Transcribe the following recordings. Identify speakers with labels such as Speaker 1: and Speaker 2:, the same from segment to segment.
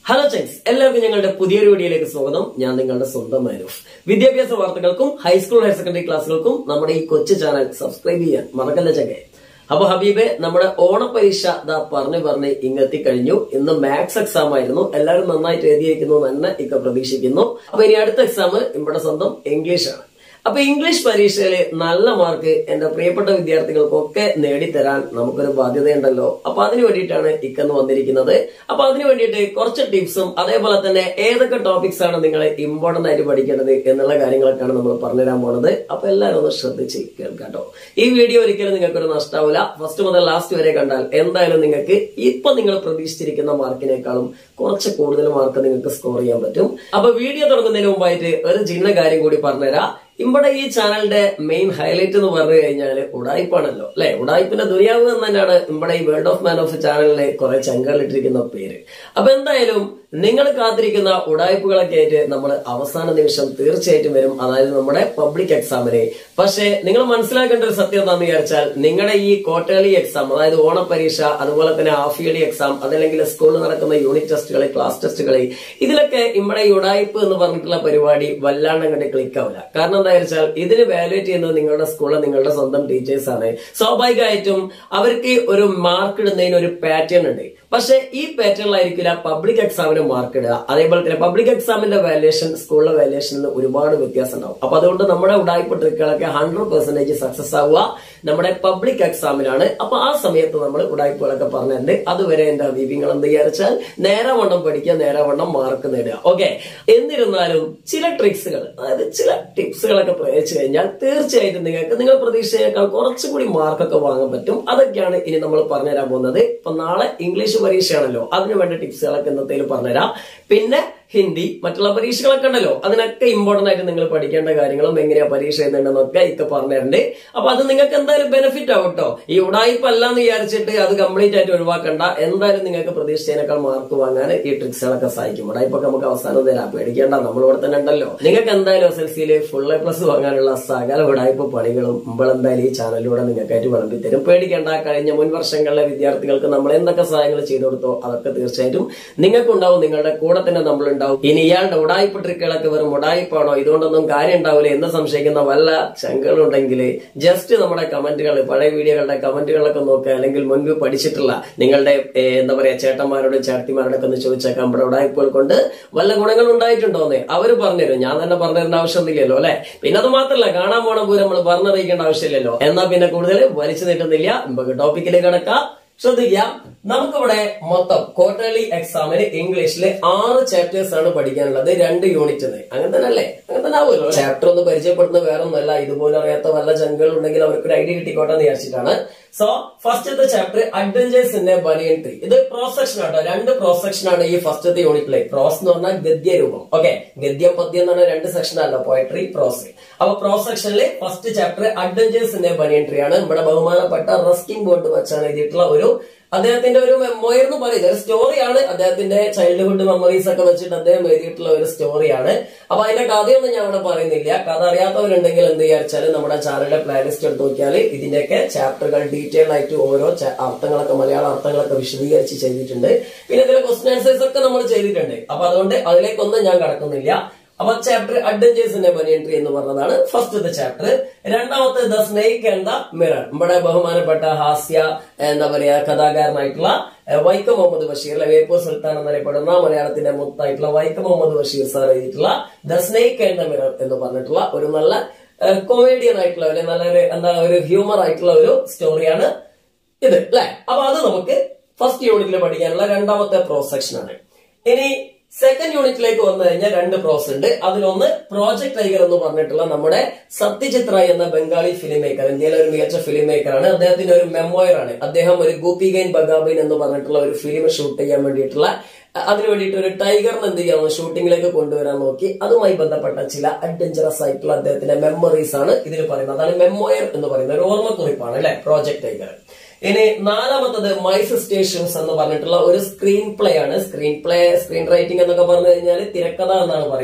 Speaker 1: Hello Checks, എല്ലാവർക്കും ഞങ്ങളുടെ പുതിയൊരു വീഡിയോയിലേക്ക് സ്വാഗതം. ഞാൻ നിങ്ങളുടെ സ്വന്തം മെഹനൂഫ്. വിദ്യാഭ്യാസ വാർത്തകൾക്കും ഹൈസ്കൂൾ ഹയർ സെക്കൻഡറി ക്ലാസ്സുകൾക്കും നമ്മുടെ ഈ കൊച്ചു ചാനൽ സബ്സ്ക്രൈബ് ചെയ്യാൻ മറക്കല്ല ചങ്ങേ. അപ്പൊ ഹബീബെ, നമ്മുടെ ഓണപരീക്ഷ പറഞ്ഞ് ഇങ്ങെത്തി കഴിഞ്ഞു. ഇന്ന് മാത്സ് എക്സാം ആയിരുന്നു. എല്ലാവരും നന്നായിട്ട് എഴുതിയിരിക്കുന്നു എന്ന് ഇക്ക പ്രതീക്ഷിക്കുന്നു. അപ്പൊ ഇനി അടുത്ത എക്സാം ഇവിടെ സ്വന്തം ഇംഗ്ലീഷ് ആണ്. അപ്പൊ ഇംഗ്ലീഷ് പരീക്ഷയില് നല്ല മാർക്ക് എന്റെ പ്രിയപ്പെട്ട വിദ്യാർത്ഥികൾക്കൊക്കെ നേടിത്തരാൻ നമുക്കൊരു ബാധ്യതയുണ്ടല്ലോ. അപ്പൊ അതിനു വേണ്ടിയിട്ടാണ് ഇക്കെന്ന് വന്നിരിക്കുന്നത്. അപ്പൊ അതിനു വേണ്ടിയിട്ട് കുറച്ച് ടിപ്സും അതേപോലെ തന്നെ ഏതൊക്കെ ടോപ്പിക്സ് ആണ് നിങ്ങൾ ഇമ്പോർട്ടന്റ് ആയിട്ട് പഠിക്കേണ്ടത് എന്നുള്ള കാര്യങ്ങളൊക്കെയാണ് നമ്മൾ പറഞ്ഞുതരാൻ പോണത്. അപ്പൊ എല്ലാവരും ഒന്ന് ശ്രദ്ധിച്ച് കേൾക്കാട്ടോ. ഈ വീഡിയോ ഒരിക്കലും നിങ്ങൾക്കൊരു നഷ്ടാവില്ല. ഫസ്റ്റ് മുതൽ ലാസ്റ്റ് വരെ കണ്ടാൽ എന്തായാലും നിങ്ങൾക്ക് ഇപ്പൊ നിങ്ങൾ പ്രതീക്ഷിച്ചിരിക്കുന്ന മാർക്കിനേക്കാളും കുറച്ച് കൂടുതൽ മാർക്ക് നിങ്ങൾക്ക് സ്കോർ ചെയ്യാൻ പറ്റും. അപ്പൊ വീഡിയോ തുടങ്ങുന്നതിന് മുമ്പായിട്ട് ഒരു ചിന്ന കാര്യം കൂടി പറഞ്ഞുതരാം. ഇവിടെ ഈ ചാനലിന്റെ മെയിൻ ഹൈലൈറ്റ് എന്ന് പറഞ്ഞു കഴിഞ്ഞാൽ ഉടായ്പാണല്ലോ, അല്ലെ? ഉടായ്പിന്റെ ദുര്യാവ് എന്ന് തന്നെയാണ് ഇവിടെ ഈ വേൾഡ് ഓഫ് മാൻ ഓഫ് ചാനലിലെ കുറെ ചങ്കളിട്ടിരിക്കുന്ന പേര്. അപ്പൊ എന്തായാലും നിങ്ങൾ കാത്തിരിക്കുന്ന ഉടായ്പകളൊക്കെ ആയിട്ട് നമ്മൾ അവസാന നിമിഷം തീർച്ചയായിട്ടും വരും, അതായത് നമ്മുടെ പബ്ലിക് എക്സാമിന്. പക്ഷെ നിങ്ങൾ മനസ്സിലാക്കേണ്ട ഒരു സത്യം എന്താണെന്ന് വിചാരിച്ചാൽ, നിങ്ങളുടെ ഈ ക്വാർട്ടർലി എക്സാം, അതായത് ഓണപരീക്ഷ, അതുപോലെ തന്നെ ഹാഫ് ഇയർലി എക്സാം, അതല്ലെങ്കിൽ സ്കൂളിൽ നടക്കുന്ന യൂണിറ്റ് ടെസ്റ്റുകൾ, ക്ലാസ് ടെസ്റ്റുകൾ, ഇതിലൊക്കെ ഇവിടെ ഈ ഉടായ്പ് എന്ന് പറഞ്ഞിട്ടുള്ള പരിപാടി വല്ലാണ്ട് അങ്ങോട്ട് ക്ലിക്ക് ആവില്ല. കാരണം എന്താ വെച്ചാൽ ഇതിന് വാലുവേറ്റ് ചെയ്യുന്നത് നിങ്ങളുടെ സ്കൂളിലെ നിങ്ങളുടെ സ്വന്തം ടീച്ചേഴ്സ് ആണ്. സ്വാഭാവികമായിട്ടും അവർക്ക് ഒരു മാർക്ക് ഇടുന്നതിന് ഒരു പാറ്റേൺ ഉണ്ട്. പക്ഷെ ഈ പാറ്റേണിലായിരിക്കില്ല പബ്ലിക് എക്സാമിന് മാർക്ക് ഇടുക. അതേപോലെ തന്നെ പബ്ലിക് എക്സാമിന്റെ വാല്യുവേഷൻ സ്കൂളിലെ വാല്യുവേഷനിൽ ഒരുപാട് വ്യത്യാസം ഉണ്ടാവും. അപ്പൊ അതുകൊണ്ട് നമ്മുടെ ഉടായ്പ ട്രിക്കുകളൊക്കെ 100% സക്സസ് ആവുക നമ്മുടെ പബ്ലിക് എക്സാമിനാണ്. അപ്പൊ ആ സമയത്ത് നമ്മൾ ഉടായ്പകളൊക്കെ പറഞ്ഞിട്ടുണ്ട്. അതുവരെ എന്റെ അഭിപ്രായങ്ങൾ എന്ത് വിചാരിച്ചാൽ നേരവണ്ണം പഠിക്കുക, നേരവണ്ണം മാർക്ക് നേടുക. ഓക്കെ, എന്നിരുന്നാലും ചില ട്രിക്സുകൾ, അതായത് ചില ടിപ്സുകളൊക്കെ പ്രയോഗിച്ചു കഴിഞ്ഞാൽ തീർച്ചയായിട്ടും നിങ്ങൾക്ക് നിങ്ങൾ പ്രതീക്ഷയേക്കാൾ കുറച്ചുകൂടി മാർക്കൊക്കെ വാങ്ങാൻ പറ്റും. അതൊക്കെയാണ് ഇനി നമ്മൾ പറഞ്ഞുതരാൻ പോകുന്നത്. ഇപ്പൊ നാളെ ഇംഗ്ലീഷ് പരീക്ഷയാണല്ലോ, അതിനു വേണ്ട ടിപ്സുകളൊക്കെ ഇന്നത്തേലും പറഞ്ഞുതരാം. പിന്നെ ഹിന്ദി, മറ്റുള്ള പരീക്ഷകളൊക്കെ ഉണ്ടല്ലോ, അതിനൊക്കെ ഇമ്പോർട്ടന്റ് ആയിട്ട് നിങ്ങൾ പഠിക്കേണ്ട കാര്യങ്ങളും എങ്ങനെയാ പരീക്ഷ എഴുതേണ്ടെന്നൊക്കെ ഇക്കെ പറഞ്ഞിട്ടുണ്ട്. അപ്പൊ അത് നിങ്ങൾക്ക് എന്തായാലും ബെനിഫിറ്റ് ആവും കേട്ടോ. ഈ ഉടായ്പ അല്ലാന്ന് വിചാരിച്ചിട്ട് അത് കംപ്ലീറ്റ് ആയിട്ട് ഒഴിവാക്കണ്ട. എന്തായാലും നിങ്ങൾക്ക് പ്രതീക്ഷിച്ചതിനേക്കാൾ മാർക്ക് വാങ്ങാൻ ഈ ട്രിക്സുകളൊക്കെ സഹായിക്കും. ഉടായ്പൊക്കെ നമുക്ക് അവസാനം തരാം, പേടിക്കേണ്ട, നമ്മളിവിടെ തന്നെ ഉണ്ടല്ലോ. നിങ്ങൾക്ക് എന്തായാലും SSLCയിൽ ഫുൾ A+ വാങ്ങാനുള്ള സകല ഉടായ്പ പണികളും എന്തായാലും ഈ ചാനലിലൂടെ നിങ്ങൾക്കായിട്ട് വിളമ്പി തരും. പേടിക്കേണ്ട. കഴിഞ്ഞ മുൻ വർഷങ്ങളിലെ വിദ്യാർത്ഥികൾക്ക് നമ്മൾ എന്തൊക്കെ സഹായങ്ങൾ ചെയ്തു കൊടുത്തോ അതൊക്കെ തീർച്ചയായിട്ടും നിങ്ങൾക്കുണ്ടാവും. നിങ്ങളുടെ കൂടെ തന്നെ നമ്മളുണ്ടാവും. ഇനി ഇയാളുടെ ഉടായ്പ ട്രിക്കുകളൊക്കെ വെറും ഉടായ്പാണോ, ഇതുകൊണ്ടൊന്നും കാര്യം ഉണ്ടാവില്ല എന്ന് സംശയിക്കുന്ന വല്ല ശങ്കകളുണ്ടെങ്കിൽ ജസ്റ്റ് നമ്മുടെ കമന്റുകൾ, പഴയ വീഡിയോകളുടെ കമന്റുകളൊക്കെ നോക്കുക. അല്ലെങ്കിൽ മുൻപ് പഠിച്ചിട്ടുള്ള നിങ്ങളുടെ എന്താ പറയാ ചേട്ടന്മാരോടും ചേട്ടത്തിമാരോടൊക്കെ ഒന്ന് ചോദിച്ചേക്കാം, നമ്മുടെ ഉടായ്പകൾ കൊണ്ട് വല്ല ഗുണങ്ങൾ ഉണ്ടായിട്ടുണ്ടോന്ന് അവര് പറഞ്ഞുതരും. ഞാൻ തന്നെ പറഞ്ഞിരുന്ന ആവശ്യമൊന്നുമില്ലല്ലോ, അല്ലെ? പിന്നെ അത് മാത്രമല്ല, കാണാൻ പോണ പോലും നമ്മൾ പറഞ്ഞറിയിക്കേണ്ട ആവശ്യമില്ലല്ലോ. എന്നാ പിന്നെ കൂടുതൽ വലിച്ചു നീട്ടുന്നില്ല, നമുക്ക് ടോപ്പിക്കിലേക്ക് കടക്കാം. ശ്രദ്ധിക്കാം, നമുക്കിവിടെ മൊത്തം ക്വാർട്ടർലി എക്സാമിന് ഇംഗ്ലീഷിലെ 6 ചാപ്റ്റേഴ്സ് ആണ് പഠിക്കാനുള്ളത്. 2 യൂണിറ്റിന്. അങ്ങനെ തന്നെ അല്ലേ? അങ്ങനെ തന്നെ ആവുമല്ലോ. ചാപ്റ്റർ ഒന്ന് പരിചയപ്പെടുന്ന വേറെ ഒന്നല്ല, ഇതുപോലെ അറിയാത്ത വല്ല ചങ്കുകൾ ഉണ്ടെങ്കിൽ അവർക്കൊരു ഐഡിയ കിട്ടിക്കോട്ടെ എന്ന് വിചാരിച്ചിട്ടാണ്. സോ ഫസ്റ്റത്തെ chapter adventures in a banyan tree. ഇത് പ്രോസ് സെക്ഷൻ ആട്ടോ. 2 പ്രോസ് സെക്ഷൻ ആണ് ഈ ഫസ്റ്റത്തെ യൂണിറ്റിലെ. പ്രോസ് എന്ന് പറഞ്ഞാൽ ഗദ്യരൂപം. ഓക്കെ, ഗദ്യം പദ്യം എന്ന് പറഞ്ഞാൽ 2 സെക്ഷൻ അല്ല, പോയട്രി, പ്രോസ്. അപ്പൊ പ്രോസ് സെക്ഷനിലെ first chapter adventures in a banyan tree ആണ്. നമ്മുടെ ബഹുമാനപ്പെട്ട റസ്കിൻ ബോണ്ട് വെച്ചാണ് എഴുതിയിട്ടുള്ള ഒരു അദ്ദേഹത്തിന്റെ ഒരു മെമ്മോയർ എന്ന് പറയുന്നത് ഒരു സ്റ്റോറിയാണ്. അദ്ദേഹത്തിന്റെ ചൈൽഡ്ഹുഡ് മെമ്മറീസ് ഒക്കെ വെച്ചിട്ട് അദ്ദേഹം എഴുതിയിട്ടുള്ള ഒരു സ്റ്റോറിയാണ്. അപ്പൊ അതിന്റെ കഥയൊന്നും ഞാൻ ഇവിടെ പറയുന്നില്ല. കഥ അറിയാത്തവരുണ്ടെങ്കിൽ എന്ത് വിചാരിച്ചാൽ നമ്മുടെ ചാനലിന്റെ പ്ലേലിസ്റ്റ് എടുത്ത് നോക്കിയാൽ ഇതിന്റെയൊക്കെ ചാപ്റ്ററുകൾ ഡീറ്റെയിൽ ആയിട്ട് ഓരോ അർത്ഥങ്ങളൊക്കെ, മലയാള അർത്ഥങ്ങളൊക്കെ വിശദീകരിച്ച് ചെയ്തിട്ടുണ്ട്. പിന്നെ ഇതിലെ ക്വസ്റ്റ്യൻ ആൻസേഴ്സ് ഒക്കെ നമ്മൾ ചെയ്തിട്ടുണ്ട്. അപ്പൊ അതുകൊണ്ട് അതിലേക്കൊന്നും ഞാൻ കടക്കുന്നില്ല. അപ്പൊ chapter adventures in a banyan tree എന്ന് പറഞ്ഞതാണ് ഫസ്റ്റത്തെ ചാപ്റ്റർ. രണ്ടാമത്തെ the snake and the mirror. നമ്മുടെ ബഹുമാനപ്പെട്ട ഹാസ്യ എന്താ പറയാ കഥാകാരനായിട്ടുള്ള വൈക്കം മുഹമ്മദ് ബഷീർ, വേപ്പൂർ സുൽത്താൻ എന്നറിയപ്പെടുന്ന മലയാളത്തിന്റെ മൊത്തമായിട്ടുള്ള വൈക്കം മുഹമ്മദ് ബഷീർ സാർ എഴുതിയിട്ടുള്ള the snake and the mirror എന്ന് പറഞ്ഞിട്ടുള്ള ഒരു നല്ല കൊമേഡിയൻ ആയിട്ടുള്ള ഒരു നല്ലൊരു ഒരു ഹ്യൂമർ ആയിട്ടുള്ള ഒരു സ്റ്റോറിയാണ് ഇത്, അല്ലെ? അപ്പൊ അത് നമുക്ക് ഫസ്റ്റ് യൂണിറ്റിൽ പഠിക്കാനുള്ള രണ്ടാമത്തെ പ്രോസ് സെക്ഷൻ ആണ്. ഇനി സെക്കൻഡ് യൂണിറ്റിലേക്ക് വന്നു കഴിഞ്ഞാൽ 2 പ്രോസ് ഉണ്ട്. അതിലൊന്ന് പ്രോജക്ട് ടൈഗർ എന്ന് പറഞ്ഞിട്ടുള്ള നമ്മുടെ സത്യജിത് റായ് എന്ന ബംഗാളി ഫിലിം മേക്കർ, ഇന്ത്യയിലെ ഒരു മികച്ച ഫിലിം മേക്കറാണ്. അദ്ദേഹത്തിന്റെ ഒരു മെമ്മോയർ ആണ്. അദ്ദേഹം ഒരു ഗോപികൈൻ ബഗാബൈൻ എന്ന് പറഞ്ഞിട്ടുള്ള ഒരു ഫിലിം ഷൂട്ട് ചെയ്യാൻ വേണ്ടിയിട്ടുള്ള, അതിനു വേണ്ടിയിട്ട് ഒരു ടൈഗറിന് എന്ത് ചെയ്യാമോ ഷൂട്ടിങ്ങിലേക്ക് കൊണ്ടുവരാൻ നോക്കി. അതുമായി ബന്ധപ്പെട്ട ചില അഡ്വഞ്ചറസ് ആയിട്ടുള്ള അദ്ദേഹത്തിന്റെ മെമ്മറീസ് ആണ് ഇതിൽ പറയുന്നത്. അതാണ് മെമ്മോയർ എന്ന് പറയുന്നത്, ഒരു ഓർമ്മക്കുറിപ്പാണ്, അല്ലെ? Project tiger. ഇനി നാലാമത്തത് മൈ സിസ്റ്റേഴ്സ് എന്ന് പറഞ്ഞിട്ടുള്ള ഒരു സ്ക്രീൻ പ്ലേ ആണ്. സ്ക്രീൻ റൈറ്റിംഗ് എന്നൊക്കെ പറഞ്ഞു കഴിഞ്ഞാൽ തിരക്കഥ എന്നാണ് പറയാ.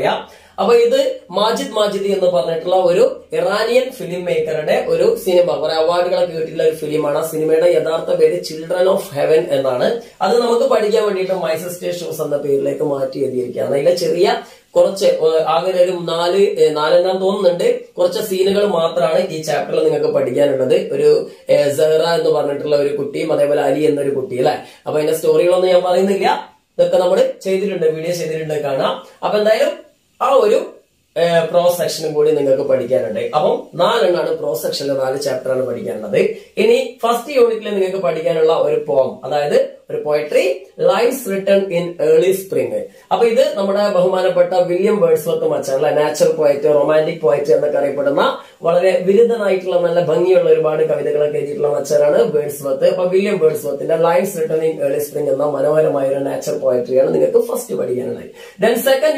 Speaker 1: അപ്പൊ ഇത് മാജിദ് എന്ന് പറഞ്ഞിട്ടുള്ള ഒരു ഇറാനിയൻ ഫിലിം മേക്കറുടെ ഒരു സിനിമ, കുറെ അവാർഡുകളൊക്കെ കിട്ടിയിട്ടുള്ള ഒരു ഫിലിമാണ്. ആ സിനിമയുടെ യഥാർത്ഥ പേര് ചിൽഡ്രൻ ഓഫ് ഹെവൻ എന്നാണ്. അത് നമുക്ക് പഠിക്കാൻ വേണ്ടിയിട്ട് മൈ സിസ്റ്റേഴ്സ് ഷൂസ് എന്ന പേരിലേക്ക് മാറ്റി എഴുതിയിരിക്കുകയാണ്. അതിലെ ചെറിയ കുറച്ച് ആകെ ഒരു നാലെണ്ണം തോന്നുന്നുണ്ട്, കുറച്ച് സീനുകൾ മാത്രമാണ് ഈ ചാപ്റ്ററിൽ നിങ്ങൾക്ക് പഠിക്കാനുള്ളത്. ഒരു സെഹ്റ എന്ന് പറഞ്ഞിട്ടുള്ള ഒരു കുട്ടിയും അതേപോലെ അലി എന്നൊരു കുട്ടി അല്ലെ. അപ്പൊ അതിന്റെ സ്റ്റോറികളൊന്നും ഞാൻ പറയുന്നില്ല, ഇതൊക്കെ നമ്മൾ ചെയ്തിട്ടുണ്ട്, വീഡിയോ ചെയ്തിട്ടുണ്ട്, കാണാം. അപ്പൊ എന്തായാലും ആ ഒരു പ്രോസ് സെക്ഷനും കൂടി നിങ്ങൾക്ക് പഠിക്കാനുണ്ട്. അപ്പം 4 എണ്ണാണ് പ്രോസ് സെക്ഷനിൽ 4 ചാപ്റ്ററാണ് പഠിക്കാനുള്ളത്. ഇനി ഫസ്റ്റ് യൂണിറ്റിൽ നിങ്ങൾക്ക് പഠിക്കാനുള്ള ഒരു പോം, അതായത് ഒരു poetry, lines written in early spring. അപ്പൊ ഇത് നമ്മുടെ ബഹുമാനപ്പെട്ട വില്യം വേർഡ്സ്വർത്ത് മച്ചാൻ, നാച്ചുറൽ പോയറ്റ്, റൊമാന്റിക് പോയറ്റ് എന്നൊക്കെ അറിയപ്പെടുന്ന വളരെ വിരുദ്ധനായിട്ടുള്ള നല്ല ഭംഗിയുള്ള ഒരുപാട് കവിതകളൊക്കെ എഴുതിയിട്ടുള്ള മച്ചാനാണ് വേർഡ്സ്വർത്ത്. അപ്പൊ വില്യം വേർഡ്സ്വർത്തിന്റെ lines written in early spring എന്ന മനോഹരമായ ഒരു നാച്ചുറൽ പോയട്രിയാണ് നിങ്ങൾക്ക് ഫസ്റ്റ് പഠിക്കാനുള്ളത്. ദെൻ സെക്കൻഡ്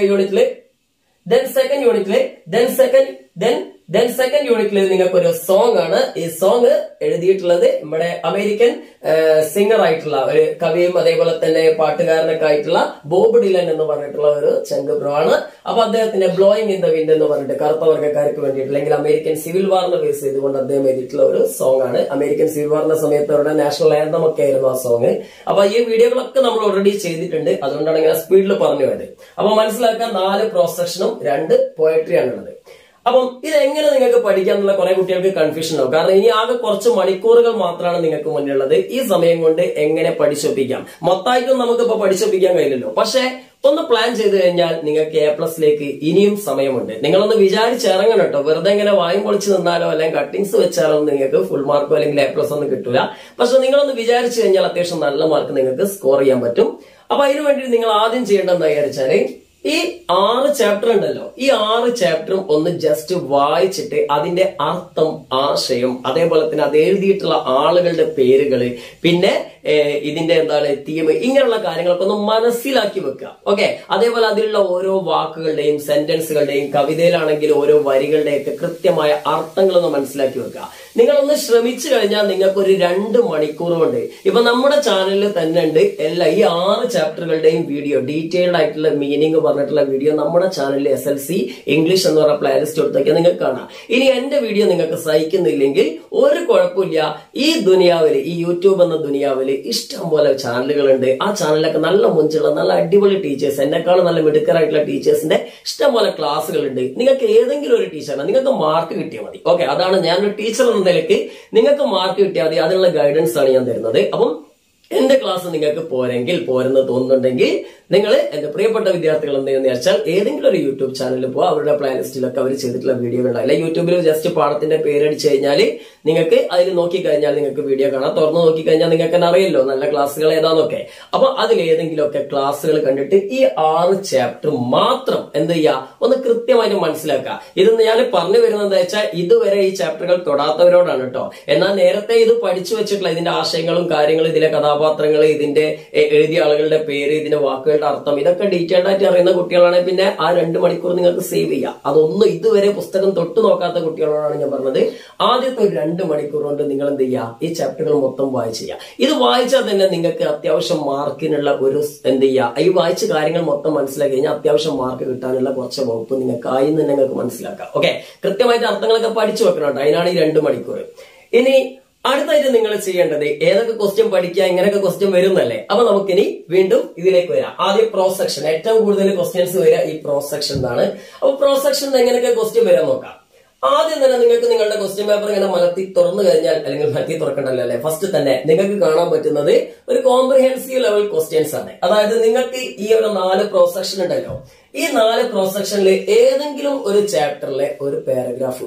Speaker 1: യൂണിറ്റില് നിങ്ങൾക്ക് ഒരു സോങ് ആണ്. ഈ സോങ് എഴുതിയിട്ടുള്ളത് നമ്മുടെ അമേരിക്കൻ സിംഗർ ആയിട്ടുള്ള ഒരു കവിയും അതേപോലെ തന്നെ പാട്ടുകാരനൊക്കെ ആയിട്ടുള്ള ബോബ് ഡിലൻ എന്ന് പറഞ്ഞിട്ടുള്ള ഒരു ചെങ്കുബ്രോ ആണ്. അപ്പൊ അദ്ദേഹത്തിന്റെ ബ്ലോയിങ് ഇൻ ദ വിൻഡ് എന്ന് പറഞ്ഞിട്ട് കറുത്ത വർഗ്ഗക്കാർക്ക് വേണ്ടിയിട്ട് അല്ലെങ്കിൽ അമേരിക്കൻ സിവിൽ വാറിനെ ബേസ് ചെയ്തുകൊണ്ട് അദ്ദേഹം എഴുതിയിട്ടുള്ള ഒരു സോങ് ആണ്. അമേരിക്കൻ സിവിൽ വാറിന്റെ സമയത്ത് അവരുടെ നാഷണൽ ആന്തം ഒക്കെ ആയിരുന്നു ആ സോങ്. അപ്പൊ ഈ വീഡിയോകളൊക്കെ നമ്മൾ ഓൾറെഡി ചെയ്തിട്ടുണ്ട്, അതുകൊണ്ടാണ് ഇങ്ങനെ സ്പീഡിൽ പറഞ്ഞു പോയത്. അപ്പൊ മനസ്സിലാക്കാൻ 4 പ്രോസ് സെക്ഷനും 2 പോയട്രി ആണുള്ളത്. അപ്പം ഇതെങ്ങനെ നിങ്ങൾക്ക് പഠിക്കാന്നുള്ള കുറെ കുട്ടികൾക്ക് കൺഫ്യൂഷൻ ഉണ്ടാവും. കാരണം ഇനി ആകെ കുറച്ച് മണിക്കൂറുകൾ മാത്രമാണ് നിങ്ങൾക്ക് മുന്നിലുള്ളത്. ഈ സമയം കൊണ്ട് എങ്ങനെ പഠിച്ചൊപ്പിക്കാം? മൊത്തമായിട്ടും നമുക്കിപ്പോ പഠിച്ചൊപ്പിക്കാൻ കഴിയില്ലല്ലോ. പക്ഷെ ഒന്ന് പ്ലാൻ ചെയ്ത് കഴിഞ്ഞാൽ നിങ്ങൾക്ക് A+ലേക്ക് ഇനിയും സമയമുണ്ട്. നിങ്ങളൊന്ന് വിചാരിച്ചിറങ്ങണം കേട്ടോ. വെറുതെ ഇങ്ങനെ വായും പൊളിച്ച് നിന്നാലോ അല്ലെങ്കിൽ കട്ടിങ്സ് വെച്ചാലോ നിങ്ങൾക്ക് ഫുൾ മാർക്കോ അല്ലെങ്കിൽ A+ ഒന്നും കിട്ടൂല. പക്ഷെ നിങ്ങളൊന്ന് വിചാരിച്ചു കഴിഞ്ഞാൽ അത്യാവശ്യം നല്ല മാർക്ക് നിങ്ങൾക്ക് സ്കോർ ചെയ്യാൻ പറ്റും. അപ്പൊ അതിനു വേണ്ടി നിങ്ങൾ ആദ്യം ചെയ്യേണ്ടതെന്ന് വിചാരിച്ചാല് ഈ 6 ചാപ്റ്റർ ഉണ്ടല്ലോ, ഈ 6 ചാപ്റ്ററും ഒന്ന് ജസ്റ്റ് വായിച്ചിട്ട് അതിന്റെ അർത്ഥം, ആശയം, അതേപോലെ തന്നെ അത് എഴുതിയിട്ടുള്ള ആളുകളുടെ പേരുകള്, പിന്നെ ഇതിന്റെ എന്താണ് തീം, ഇങ്ങനെയുള്ള കാര്യങ്ങളൊക്കെ ഒന്ന് മനസ്സിലാക്കി വെക്കുക. ഓക്കെ. അതേപോലെ അതിലുള്ള ഓരോ വാക്കുകളുടെയും സെന്റൻസുകളുടെയും കവിതയിലാണെങ്കിൽ ഓരോ വരികളുടെയൊക്കെ കൃത്യമായ അർത്ഥങ്ങളൊന്ന് മനസ്സിലാക്കി വെക്കുക. നിങ്ങളൊന്ന് ശ്രമിച്ചു കഴിഞ്ഞാൽ നിങ്ങൾക്ക് ഒരു 2 മണിക്കൂർ കൊണ്ട് ഇപ്പൊ നമ്മുടെ ചാനലിൽ തന്നെ ഉണ്ട് ഈ 6 ചാപ്റ്ററുകളുടെയും വീഡിയോ, ഡീറ്റെയിൽഡ് ആയിട്ടുള്ള മീനിങ് പറഞ്ഞിട്ടുള്ള വീഡിയോ നമ്മുടെ ചാനലിൽ SSLC ഇംഗ്ലീഷ് എന്ന് പറഞ്ഞ പ്ലേലിസ്റ്റ് കൊടുത്തൊക്കെ നിങ്ങൾക്ക് കാണാം. ഇനി എന്റെ വീഡിയോ നിങ്ങൾക്ക് സഹിക്കുന്നില്ലെങ്കിൽ ഒരു കുഴപ്പമില്ല. ഈ ദുനിയാവില്, ഈ യൂട്യൂബ് എന്ന ദുനിയാവില് ഇഷ്ടം പോലെ ചാനലുകളുണ്ട്. ആ ചാനലിലൊക്കെ നല്ല മുഞ്ചുള്ള നല്ല അടിപൊളി ടീച്ചേഴ്സ്, എന്നെക്കാളും നല്ല മിടുക്കരായിട്ടുള്ള ടീച്ചേഴ്സിന്റെ ഇഷ്ടം പോലെ ക്ലാസ്സുകളുണ്ട്. നിങ്ങൾക്ക് ഏതെങ്കിലും ഒരു ടീച്ചറാണ്, നിങ്ങൾക്ക് മാർക്ക് കിട്ടിയാൽ മതി. ഓക്കെ. അതാണ് ഞാനൊരു ടീച്ചർ എന്ന നിലയ്ക്ക് നിങ്ങൾക്ക് മാർക്ക് കിട്ടിയാൽ മതി. അതിനുള്ള ഗൈഡൻസ് ആണ് ഞാൻ തരുന്നത്. അപ്പം എന്റെ ക്ലാസ് നിങ്ങൾക്ക് പോരെന്ന് തോന്നുന്നുണ്ടെങ്കിൽ നിങ്ങൾ എന്റെ പ്രിയപ്പെട്ട വിദ്യാർത്ഥികൾ എന്ത് ചെയ്യുന്ന വെച്ചാൽ ഏതെങ്കിലും ഒരു യൂട്യൂബ് ചാനലിൽ പോകുക. അവരുടെ പ്ലേലിസ്റ്റിലൊക്കെ അവർ ചെയ്തിട്ടുള്ള വീഡിയോ ഉണ്ടാവില്ല. യൂട്യൂബിൽ ജസ്റ്റ് പാഠത്തിന്റെ പേരടിച്ചു കഴിഞ്ഞാൽ നിങ്ങൾക്ക് അതിൽ നോക്കിക്കഴിഞ്ഞാൽ നിങ്ങൾക്ക് വീഡിയോ കാണാം. തുറന്നു നോക്കിക്കഴിഞ്ഞാൽ നിങ്ങൾക്ക് തന്നെ അറിയല്ലോ നല്ല ക്ലാസ്സുകൾ ഏതാന്നൊക്കെ. അപ്പൊ അതിലേതെങ്കിലുമൊക്കെ ക്ലാസ്സുകൾ കണ്ടിട്ട് ഈ 6 ചാപ്റ്റർ മാത്രം എന്ത് ചെയ്യുക, ഒന്ന് കൃത്യമായിട്ട് മനസ്സിലാക്കുക. ഇതെന്ന് ഞാൻ പറഞ്ഞു വരുന്നത് എന്താ വെച്ചാൽ ഇതുവരെ ഈ ചാപ്റ്ററുകൾ തൊടാത്തവരോടാണ് കേട്ടോ. എന്നാൽ നേരത്തെ ഇത് പഠിച്ചു വെച്ചിട്ടുള്ള ഇതിന്റെ ആശയങ്ങളും കാര്യങ്ങളും, ഇതിലെ കഥാപാത്രങ്ങൾ, ഇതിന്റെ എഴുതിയ ആളുകളുടെ പേര്, ഇതിന്റെ വാക്കുകളുടെ അർത്ഥം, ഇതൊക്കെ ഡീറ്റെയിൽഡ് ആയിട്ട് അറിയുന്ന കുട്ടികളാണെങ്കിൽ പിന്നെ ആ 2 മണിക്കൂർ നിങ്ങൾക്ക് സേവ് ചെയ്യാം. അതൊന്നും ഇതുവരെ പുസ്തകം തൊട്ട് നോക്കാത്ത കുട്ടികളോടാണ് ഞാൻ പറഞ്ഞത്. ആദ്യത്തെ ഒരു 2 മണിക്കൂർ കൊണ്ട് നിങ്ങൾ എന്ത് ചെയ്യുക, ഈ ചാപ്റ്ററുകൾ മൊത്തം വായിച്ച് ചെയ്യുക. ഇത് വായിച്ചാൽ തന്നെ നിങ്ങൾക്ക് അത്യാവശ്യം മാർക്കിനുള്ള ഒരു എന്ത് ചെയ്യുക, ഈ വായിച്ച കാര്യങ്ങൾ മൊത്തം മനസ്സിലാക്കി കഴിഞ്ഞാൽ അത്യാവശ്യം മാർക്ക് കിട്ടാനുള്ള കുറച്ച് വകുപ്പ് നിങ്ങൾക്ക് ആയി നിന്ന് നിങ്ങൾക്ക് മനസ്സിലാക്കാം. ഓക്കെ. കൃത്യമായിട്ട് അർത്ഥങ്ങളൊക്കെ പഠിച്ചു വെക്കണം കേട്ടോ. അതിനാണ് ഈ 2 മണിക്കൂർ. ഇനി അടുത്തായിട്ട് നിങ്ങൾ ചെയ്യേണ്ടത് ഏതൊക്കെ ക്വസ്റ്റ്യൻ പഠിക്കുക, ഇങ്ങനെയൊക്കെ ക്വസ്റ്റ്യൻ വരുന്നല്ലേ. അപ്പൊ നമുക്കിനി വീണ്ടും ഇതിലേക്ക് വരാം. ആദ്യം പ്രോസ് സെക്ഷൻ, ഏറ്റവും കൂടുതൽ ക്വസ്റ്റ്യൻസ് വരിക ഈ പ്രോസ് സെക്ഷൻ ആണ്. അപ്പൊ പ്രോസ് സെക്ഷൻ എങ്ങനെയൊക്കെ ക്വസ്റ്റ്യൻ വരാൻ നോക്കാം. ആദ്യം തന്നെ നിങ്ങൾക്ക് നിങ്ങളുടെ ക്വസ്റ്റ്യൻ പേപ്പർ ഇങ്ങനെ മലത്തി തുറന്നു കഴിഞ്ഞാൽ, അല്ലെങ്കിൽ മലത്തി തുറക്കണ്ടല്ലോ അല്ലെ, ഫസ്റ്റ് തന്നെ നിങ്ങൾക്ക് കാണാൻ പറ്റുന്നത് ഒരു കോംപ്രിഹെൻസീവ് ലെവൽ ക്വസ്റ്റ്യൻസ് ആണ്. അതായത് നിങ്ങൾക്ക് ഈ ഒരു 4 പ്രോസ് സെക്ഷൻ ഉണ്ടല്ലോ, ഈ 4 പ്രോസ് സെക്ഷനിൽ ഏതെങ്കിലും ഒരു ചാപ്റ്ററിലെ ഒരു പാരഗ്രാഫോ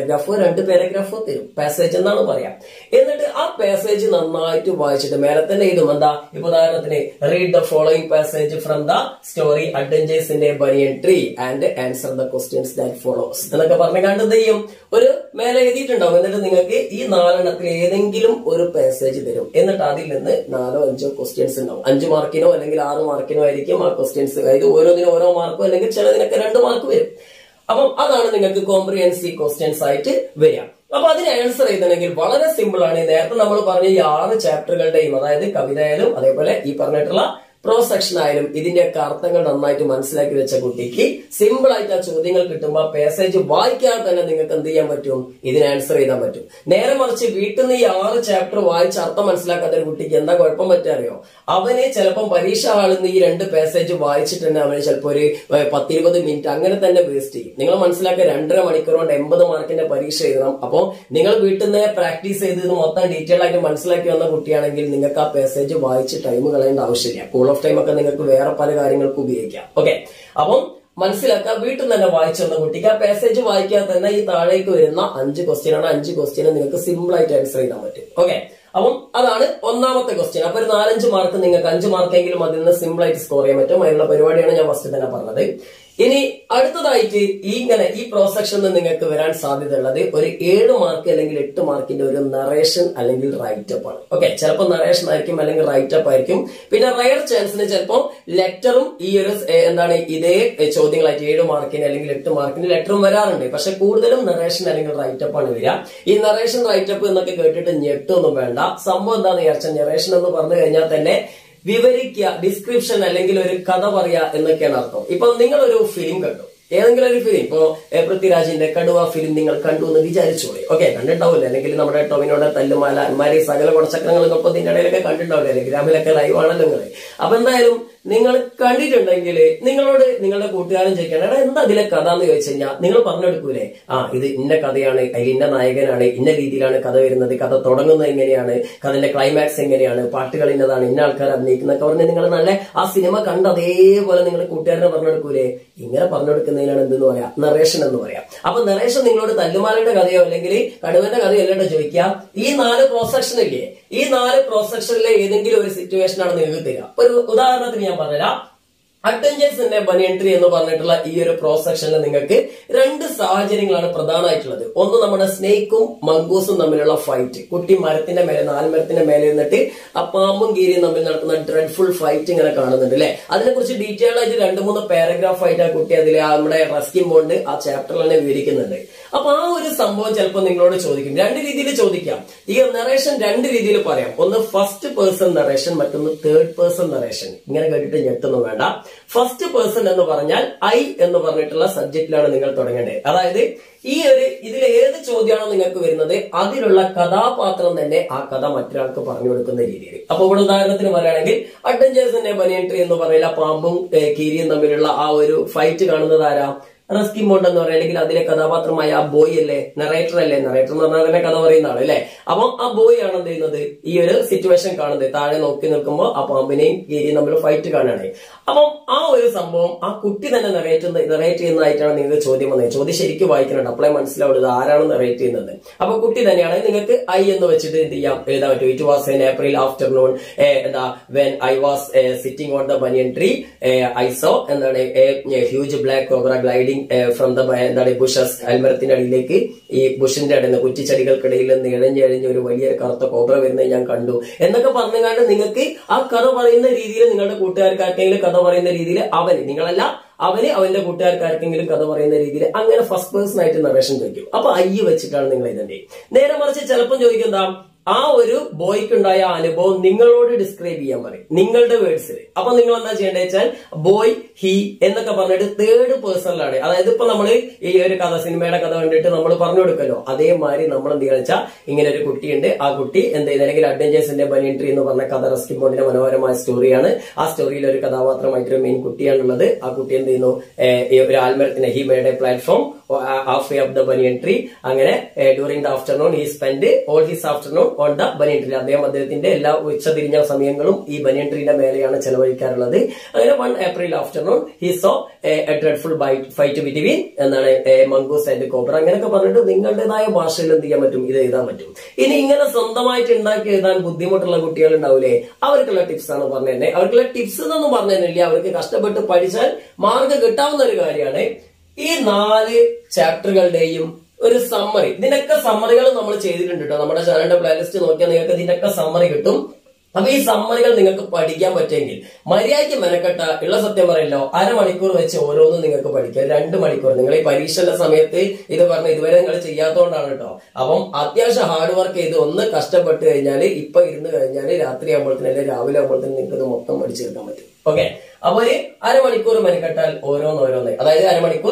Speaker 1: 2 പാരഗ്രാഫോ തരും, പാസേജ് എന്നാണ് പറയാം. എന്നിട്ട് ആ പാസേജ് നന്നായിട്ട് വായിച്ചിട്ട് മേലെ തന്നെ ഇതും എന്താ, ഇപ്പൊ ഉദാഹരണത്തിന് read the following passage from the story adventures in a banyan tree and answer the questions that follows എന്നൊക്കെ പറഞ്ഞു കണ്ട് എന്ത് ചെയ്യും, ഒരു മേലെ എഴുതിയിട്ടുണ്ടാവും. എന്നിട്ട് നിങ്ങൾക്ക് ഈ 4 എണ്ണത്തിൽ ഏതെങ്കിലും ഒരു പാസേജ് തരും. എന്നിട്ട് അതിൽ നിന്ന് 4 or 5 ക്വസ്റ്റ്യൻസ് ഉണ്ടാവും. 5 മാർക്കിനോ അല്ലെങ്കിൽ 6 മാർക്കിനോ ആയിരിക്കും ആ ക്വസ്റ്റ്യൻസ്. അതായത് ഓരോന്നിനും ഓരോ മാർക്ക് അല്ലെങ്കിൽ ചിലതിനൊക്കെ 2 മാർക്ക് വരും. അപ്പം അതാണ് നിങ്ങൾക്ക് കോംപ്രിഹെൻസീവ് ക്വസ്റ്റ്യൻസ് ആയിട്ട് വരിക. അപ്പൊ അതിന് ആൻസർ ചെയ്തണമെങ്കിൽ വളരെ സിമ്പിൾ ആണ്. നേരത്തെ നമ്മൾ പറഞ്ഞ ഈ 6 ചാപ്റ്ററുകളുടെയും, അതായത് കവിതയായാലും അതേപോലെ ഈ പറഞ്ഞിട്ടുള്ള ക്രോസ് സെക്ഷൻ ആയാലും ഇതിന്റെയൊക്കെ അർത്ഥങ്ങൾ നന്നായിട്ട് മനസ്സിലാക്കി വെച്ച കുട്ടിക്ക് സിമ്പിൾ ആയിട്ട് ആ ചോദ്യങ്ങൾ കിട്ടുമ്പോൾ പാസേജ് വായിക്കാതെ തന്നെ നിങ്ങൾക്ക് എന്ത് ചെയ്യാൻ പറ്റും, ഇതിന് ആൻസർ ചെയ്താൻ പറ്റും. നേരെ മറിച്ച് വീട്ടിൽ നിന്ന് ഈ 6 ചാപ്റ്റർ വായിച്ച് അർത്ഥം മനസ്സിലാക്കാത്ത ഒരു കുട്ടിക്ക് എന്താ കുഴപ്പം പറ്റാറിയോ, അവന് ചിലപ്പം പരീക്ഷ ഹാളിൽ നിന്ന് ഈ 2 പാസേജ് വായിച്ചിട്ട് തന്നെ അവന് ചിലപ്പോൾ ഒരു 10-20 മിനിറ്റ് അങ്ങനെ തന്നെ വേസ്റ്റ് ചെയ്യും. നിങ്ങൾ മനസ്സിലാക്കുക 2.5 മണിക്കൂർ കൊണ്ട് 80 മാർക്കിന്റെ പരീക്ഷ എഴുതണം. അപ്പോൾ നിങ്ങൾ വീട്ടിൽ നിന്ന് പ്രാക്ടീസ് ചെയ്ത് ഇത് മൊത്തം ഡീറ്റെയിൽ ആയിട്ട് മനസ്സിലാക്കി വന്ന കുട്ടിയാണെങ്കിൽ നിങ്ങൾക്ക് ആ പാസേജ് വായിച്ച് ടൈം കളയേണ്ട ആവശ്യമില്ല. കൂൾ ഓഫ് ടൈം ഒക്കെ നിങ്ങൾക്ക് വേറെ പല കാര്യങ്ങൾക്ക് ഉപയോഗിക്കാം. ഓക്കെ, അപ്പം മനസ്സിലാക്കുക, വീട്ടിൽ നിന്ന് തന്നെ വായിച്ചു വന്ന കുട്ടിക്ക് ആ പാസേജ് വായിക്കാതെ തന്നെ ഈ താഴേക്ക് വരുന്ന 5 ക്വസ്റ്റ്യൻ ആണ്. 5 ക്വസ്റ്റ്യൻ നിങ്ങൾക്ക് സിമ്പിൾ ആയിട്ട് ആൻസർ ചെയ്യാൻ പറ്റും. ഓക്കെ, അപ്പം അതാണ് ഒന്നാമത്തെ ക്വസ്റ്റ്യൻ. അപ്പൊ ഒരു 4-5 മാർക്ക് നിങ്ങൾക്ക് 5 മാർക്കെങ്കിലും അതിൽ നിന്ന് സിമ്പിൾ ആയിട്ട് സ്കോർ ചെയ്യാൻ പറ്റും. അതിനുള്ള പരിപാടിയാണ് ഞാൻ ഫസ്റ്റ് തന്നെ പറഞ്ഞത്. ഇനി അടുത്തതായിട്ട് ഈ ക്രോസ് സെക്ഷനിൽ നിങ്ങൾക്ക് വരാൻ സാധ്യതയുള്ളത് ഒരു 7 മാർക്ക് അല്ലെങ്കിൽ 8 മാർക്കിന്റെ ഒരു നറേഷൻ അല്ലെങ്കിൽ റൈറ്റപ്പ് ആണ്. ഓക്കെ, ചിലപ്പോൾ നറേഷൻ ആയിരിക്കും അല്ലെങ്കിൽ റൈറ്റപ്പ് ആയിരിക്കും. പിന്നെ റയർ ചാൻസിന് ചിലപ്പോൾ ലെറ്ററും ഈ ഒരു ഇതേ ചോദ്യങ്ങളായിട്ട് 7 മാർക്കിന് അല്ലെങ്കിൽ 8 മാർക്കിന് ലെറ്ററും വരാറുണ്ട്. പക്ഷെ കൂടുതലും നറേഷൻ അല്ലെങ്കിൽ റൈറ്റപ്പ് ആണ് വരിക. ഈ നറേഷൻ റൈറ്റപ്പ് എന്നൊക്കെ കേട്ടിട്ട് ഞെട്ടൊന്നും വേണ്ട. സംഭവം എന്താണെന്ന് വിചാരിച്ചാൽ നറേഷൻ എന്ന് പറഞ്ഞു കഴിഞ്ഞാൽ തന്നെ വിവരിക്കുക, ഡിസ്ക്രിപ്ഷൻ അല്ലെങ്കിൽ ഒരു കഥ പറയുക എന്നൊക്കെയാണ് അർത്ഥം. ഇപ്പൊ നിങ്ങൾ ഒരു ഫിലിം കണ്ടു, ഏതെങ്കിലും ഒരു ഫിലിം, ഇപ്പോ പൃഥ്വിരാജിന്റെ കടുവ ഫിലിം നിങ്ങൾ കണ്ടു എന്ന് വിചാരിച്ചോളെ. ഓക്കെ, കണ്ടിട്ടുണ്ടാവില്ല, അല്ലെങ്കിൽ നമ്മുടെ ടൊവിനോടെ തല്ലുമാല അന്മാരി സകല ഗുണചക്രങ്ങളൊക്കെ ഇതിന്റെ ഇടയിലൊക്കെ കണ്ടിട്ടുണ്ടാവില്ല, അല്ലെങ്കിൽ ഗ്രാമിലൊക്കെ ലൈവ് ആണല്ലോ നിങ്ങൾ. അപ്പൊ എന്തായാലും നിങ്ങൾ കണ്ടിട്ടുണ്ടെങ്കിൽ നിങ്ങളോട് നിങ്ങളുടെ കൂട്ടുകാരൻ ചോദിക്കണം, എടാ എന്താ അതിലെ കഥ എന്ന് ചോദിച്ചു കഴിഞ്ഞാൽ നിങ്ങൾ പറഞ്ഞെടുക്കൂലേ, ഇത് ഇന്ന കഥയാണ്, അതിൽ ഇന്ന നായകനാണ്, ഇന്ന രീതിയിലാണ് കഥ വരുന്നത്, കഥ തുടങ്ങുന്നത് എങ്ങനെയാണ്, കഥന്റെ ക്ലൈമാക്സ് എങ്ങനെയാണ്, പാട്ടുകൾ ഇന്നതാണ്, ഇന്ന ആൾക്കാർ അഭിനയിക്കുന്നൊക്കെ പറഞ്ഞ് നിങ്ങൾ നല്ല ആ സിനിമ കണ്ട് അതേപോലെ നിങ്ങളുടെ കൂട്ടുകാരനെ പറഞ്ഞെടുക്കൂലേ. ഇങ്ങനെ പറഞ്ഞെടുക്കുന്നതിനാണ് എന്തെന്ന് പറയാം, നറേഷൻ എന്ന് പറയാം. അപ്പൊ നറേഷൻ നിങ്ങളോട് തല്ലുമാലയുടെ കഥയോ അല്ലെങ്കിൽ കടുവന്റെ കഥയോ അല്ലല്ലോ ചോദിക്കാം. ഈ 4 ക്രോസ് സെക്ഷൻ ഇല്ലേ, ഈ 4 ക്രോസ് സെക്ഷനിലെ ഏതെങ്കിലും ഒരു സിറ്റുവേഷൻ ആണ് നിങ്ങൾക്ക് തരിക. ഒരു ഉദാഹരണത്തിന് ഞാൻ പറഞ്ഞുതരാം. Adventures in a banyan tree എന്ന് പറഞ്ഞിട്ടുള്ള ഈ ഒരു ക്രോസ് സെക്ഷനിൽ നിങ്ങൾക്ക് 2 സാഹചര്യങ്ങളാണ് പ്രധാനമായിട്ടുള്ളത്. ഒന്ന് നമ്മുടെ സ്നേക്കും മംഗൂസും തമ്മിലുള്ള ഫൈറ്റ്. കുട്ടി മരത്തിന്റെ മേലെ, 4 മരത്തിന്റെ മേലെ നിന്നിട്ട് ആ പാമ്പും കീരിയും തമ്മിൽ നടക്കുന്ന ഡ്രെഡ്ഫുൾ ഫൈറ്റ് ഇങ്ങനെ കാണുന്നുണ്ട് അല്ലെ. അതിനെക്കുറിച്ച് ഡീറ്റെയിൽ ആയിട്ട് 2-3 പാരഗ്രാഫ് ആയിട്ട് ആ കുട്ടി അതിൽ നമ്മുടെ റസ്കിൻ ബോണ്ട് ആ ചാപ്റ്ററിൽ തന്നെ വിവരിക്കുന്നുണ്ട്. അപ്പൊ ആ ഒരു സംഭവം ചിലപ്പോൾ നിങ്ങളോട് ചോദിക്കും. 2 രീതിയിൽ ചോദിക്കാം. ഈ നറേഷൻ 2 രീതിയിൽ പറയാം. ഒന്ന് ഫസ്റ്റ് പേഴ്സൺ നറേഷൻ, മറ്റൊന്ന് തേർഡ് പേഴ്സൺ നറേഷൻ. ഇങ്ങനെ കേട്ടിട്ട് ഞെട്ടൊന്നും വേണ്ട. ഫസ്റ്റ് പേഴ്സൺ എന്ന് പറഞ്ഞാൽ ഐ എന്ന് പറഞ്ഞിട്ടുള്ള സബ്ജക്റ്റിലാണ് നിങ്ങൾ തുടങ്ങേണ്ടത്. അതായത് ഇതിൽ ഏത് ചോദ്യമാണോ നിങ്ങൾക്ക് വരുന്നത് അതിലുള്ള കഥാപാത്രം തന്നെ ആ കഥ മറ്റൊരാൾക്ക് പറഞ്ഞു കൊടുക്കുന്ന രീതിയിൽ. അപ്പൊ ഇവിടെ ഉദാഹരണത്തിന് പറയുകയാണെങ്കിൽ adventures in a banyan tree എന്ന് പറയുന്ന പാമ്പും കീരിയും തമ്മിലുള്ള ആ ഒരു ഫൈറ്റ് കാണുന്നത് ആരാ, റസ്കിൻ ബോണ്ട് എന്ന് പറയുക, അല്ലെങ്കിൽ അതിലെ കഥാപാത്രമായ ആ ബോയ് അല്ലേ, നറേറ്റർ അല്ലേ, നറേറ്റർ എന്ന് പറഞ്ഞാൽ തന്നെ കഥ പറയുന്ന ആള് അല്ലെ. അപ്പം ആ ബോയ് ആണ് എന്ത് ചെയ്യുന്നത്, ഈ ഒരു സിറ്റുവേഷൻ കാണുന്നത്. താഴെ നോക്കി നിൽക്കുമ്പോൾ ആ പാമ്പിനെയും കീരിയും തമ്മിൽ ഫൈറ്റ് കാണുകയാണ്. അപ്പം ആ ഒരു സംഭവം ആ കുട്ടി തന്നെ നറേറ്റ് ചെയ്യുന്നതായിട്ടാണ് നിങ്ങൾക്ക് ചോദ്യം വന്നത്. ചോദ്യം ശരിക്കും വായിക്കുന്നുണ്ട്, അപ്പോഴേ മനസ്സിലാവുന്നത് ആരാണ് നറേറ്റ് ചെയ്യുന്നത്. അപ്പൊ കുട്ടി തന്നെയാണ്. നിങ്ങൾക്ക് ഐ എന്ന് വെച്ചിട്ട് എന്ത് ചെയ്യാം, എഴുതാൻ പറ്റും. It was an April afternoon when I was sitting on the banyan tree I saw huge black cobra gliding from the bushes. അൽമരത്തിന്റെ അടിയിലേക്ക് ഈ ബുഷിന്റെ അടയുന്ന കുറ്റിച്ചെടികൾക്കിടയിൽ നിന്ന് ഇഴഞ്ഞ് ഒരു വലിയൊരു കറുത്ത കോബ്ര വരുന്നത് ഞാൻ കണ്ടു എന്നൊക്കെ പറഞ്ഞുകൊണ്ട് നിങ്ങൾക്ക് ആ കഥ പറയുന്ന രീതിയിൽ നിങ്ങളുടെ കൂട്ടുകാർക്കാർക്കെങ്കിലും കഥ പറയുന്ന രീതിയിൽ നിങ്ങളല്ല അവന്റെ കൂട്ടുകാർക്കാർക്കെങ്കിലും കഥ പറയുന്ന രീതിയിൽ അങ്ങനെ ഫസ്റ്റ് പേഴ്സൺ ആയിട്ട് നറേഷൻ ചോദിക്കും. അപ്പൊ ഐ വെച്ചിട്ടാണ് നിങ്ങൾ ഇതിന്റെ. നേരെ മറിച്ച് ചിലപ്പം ചോദിക്കും എന്താ, ആ ഒരു ബോയ്ക്കുണ്ടായ അനുഭവം നിങ്ങളോട് ഡിസ്ക്രൈബ് ചെയ്യാൻ പറയും നിങ്ങളുടെ വേർഡ്സിൽ. അപ്പൊ നിങ്ങൾ എന്താ ചെയ്യേണ്ടത് വെച്ചാൽ ബോയ്, ഹി എന്നൊക്കെ പറഞ്ഞിട്ട് തേർഡ് പേഴ്സണിലാണ്. അതായത് ഇപ്പൊ നമ്മൾ ഈ ഒരു കഥ, സിനിമയുടെ കഥ കണ്ടിട്ട് നമ്മൾ പറഞ്ഞു കൊടുക്കല്ലോ, അതേമാതിരി നമ്മൾ എന്ത് വെച്ചാൽ ഇങ്ങനെ ഒരു കുട്ടിയുണ്ട്, ആ കുട്ടി എന്ത് ചെയ്ത്, അല്ലെങ്കിൽ adventures in a banyan tree എന്ന് പറഞ്ഞ കഥ റസ്കിൻ ബോണ്ടിന്റെ മനോഹരമായ സ്റ്റോറിയാണ്. ആ സ്റ്റോറിയിൽ ഒരു കഥാപാത്രമായിട്ടൊരു മെയിൻ കുട്ടിയാണുള്ളത്. ആ കുട്ടി എന്ത് ചെയ്യുന്നു, ഒരു ആൽമരത്തിന് he made a platform half way of the banyan tree. അങ്ങനെ during the afternoon he spend all his afternoon on the banyan tree. അദ്ദേഹത്തിന്റെ എല്ലാ ഉച്ചതിരിഞ്ഞ സമയങ്ങളും ഈ ബനിയൻ ട്രീന്റെ മേലെയാണ് ചെലവഴിക്കാറുള്ളത്. അങ്ങനെ 1 April afternoon he saw a dreadful fight between mongoose and cobra. അങ്ങനെയൊക്കെ പറഞ്ഞിട്ട് നിങ്ങളുടേതായ ഭാഷയിൽ എന്ത് ചെയ്യാൻ പറ്റും, ഇത് എഴുതാൻ പറ്റും. ഇനി ഇങ്ങനെ സ്വന്തമായിട്ട് ഉണ്ടാക്കി എഴുതാൻ ബുദ്ധിമുട്ടുള്ള കുട്ടികൾ ഉണ്ടാവില്ലേ, അവർക്കുള്ള ടിപ്സ് ആണ് പറഞ്ഞു തന്നെ. അവർക്കുള്ള ടിപ്സ് എന്നൊന്നും പറഞ്ഞു തന്നില്ല, അവർക്ക് കഷ്ടപ്പെട്ട് പഠിച്ചാൽ മാർക്ക് കിട്ടാവുന്ന ഒരു കാര്യമാണ്. ഈ 4 ചാപ്റ്ററുകളുടെയും ഒരു സമ്മറി, ഇതിനൊക്കെ സമ്മറികൾ നമ്മൾ ചെയ്തിട്ടുണ്ട് കേട്ടോ. നമ്മുടെ ചാനലിന്റെ പ്ലേലിസ്റ്റ് നോക്കിയാൽ നിങ്ങൾക്ക് ഇതിനൊക്കെ സമ്മറി കിട്ടും. അപ്പൊ ഈ സമ്മറികൾ നിങ്ങൾക്ക് പഠിക്കാൻ പറ്റുമെങ്കിൽ മര്യാദയ്ക്ക് മെനക്കെട്ട ഉള്ള സത്യം പറയല്ലോ, അരമണിക്കൂർ വെച്ച് ഓരോന്നും നിങ്ങൾക്ക് പഠിക്കാം. 2 മണിക്കൂർ നിങ്ങൾ ഈ പരീക്ഷയുടെ സമയത്ത് ഇത് പറഞ്ഞ ഇതുവരെ നിങ്ങൾ ചെയ്യാത്തതുകൊണ്ടാണ് കേട്ടോ. അപ്പം അത്യാവശ്യം ഹാർഡ് വർക്ക് ചെയ്ത് ഒന്ന് കഷ്ടപ്പെട്ട് കഴിഞ്ഞാൽ ഇപ്പൊ ഇരുന്ന് കഴിഞ്ഞാൽ രാത്രി ആകുമ്പോഴത്തേനും അല്ലെങ്കിൽ രാവിലെ ആകുമ്പോഴത്തേനും നിങ്ങൾക്ക് ഇത് മൊത്തം പഠിച്ചെടുക്കാൻ പറ്റും. ഓക്കെ, അപ്പൊ ഒരു അരമണിക്കൂർ മെനക്കെട്ടാൽ ഓരോന്നോരോന്ന്, അതായത് അരമണിക്കൂർ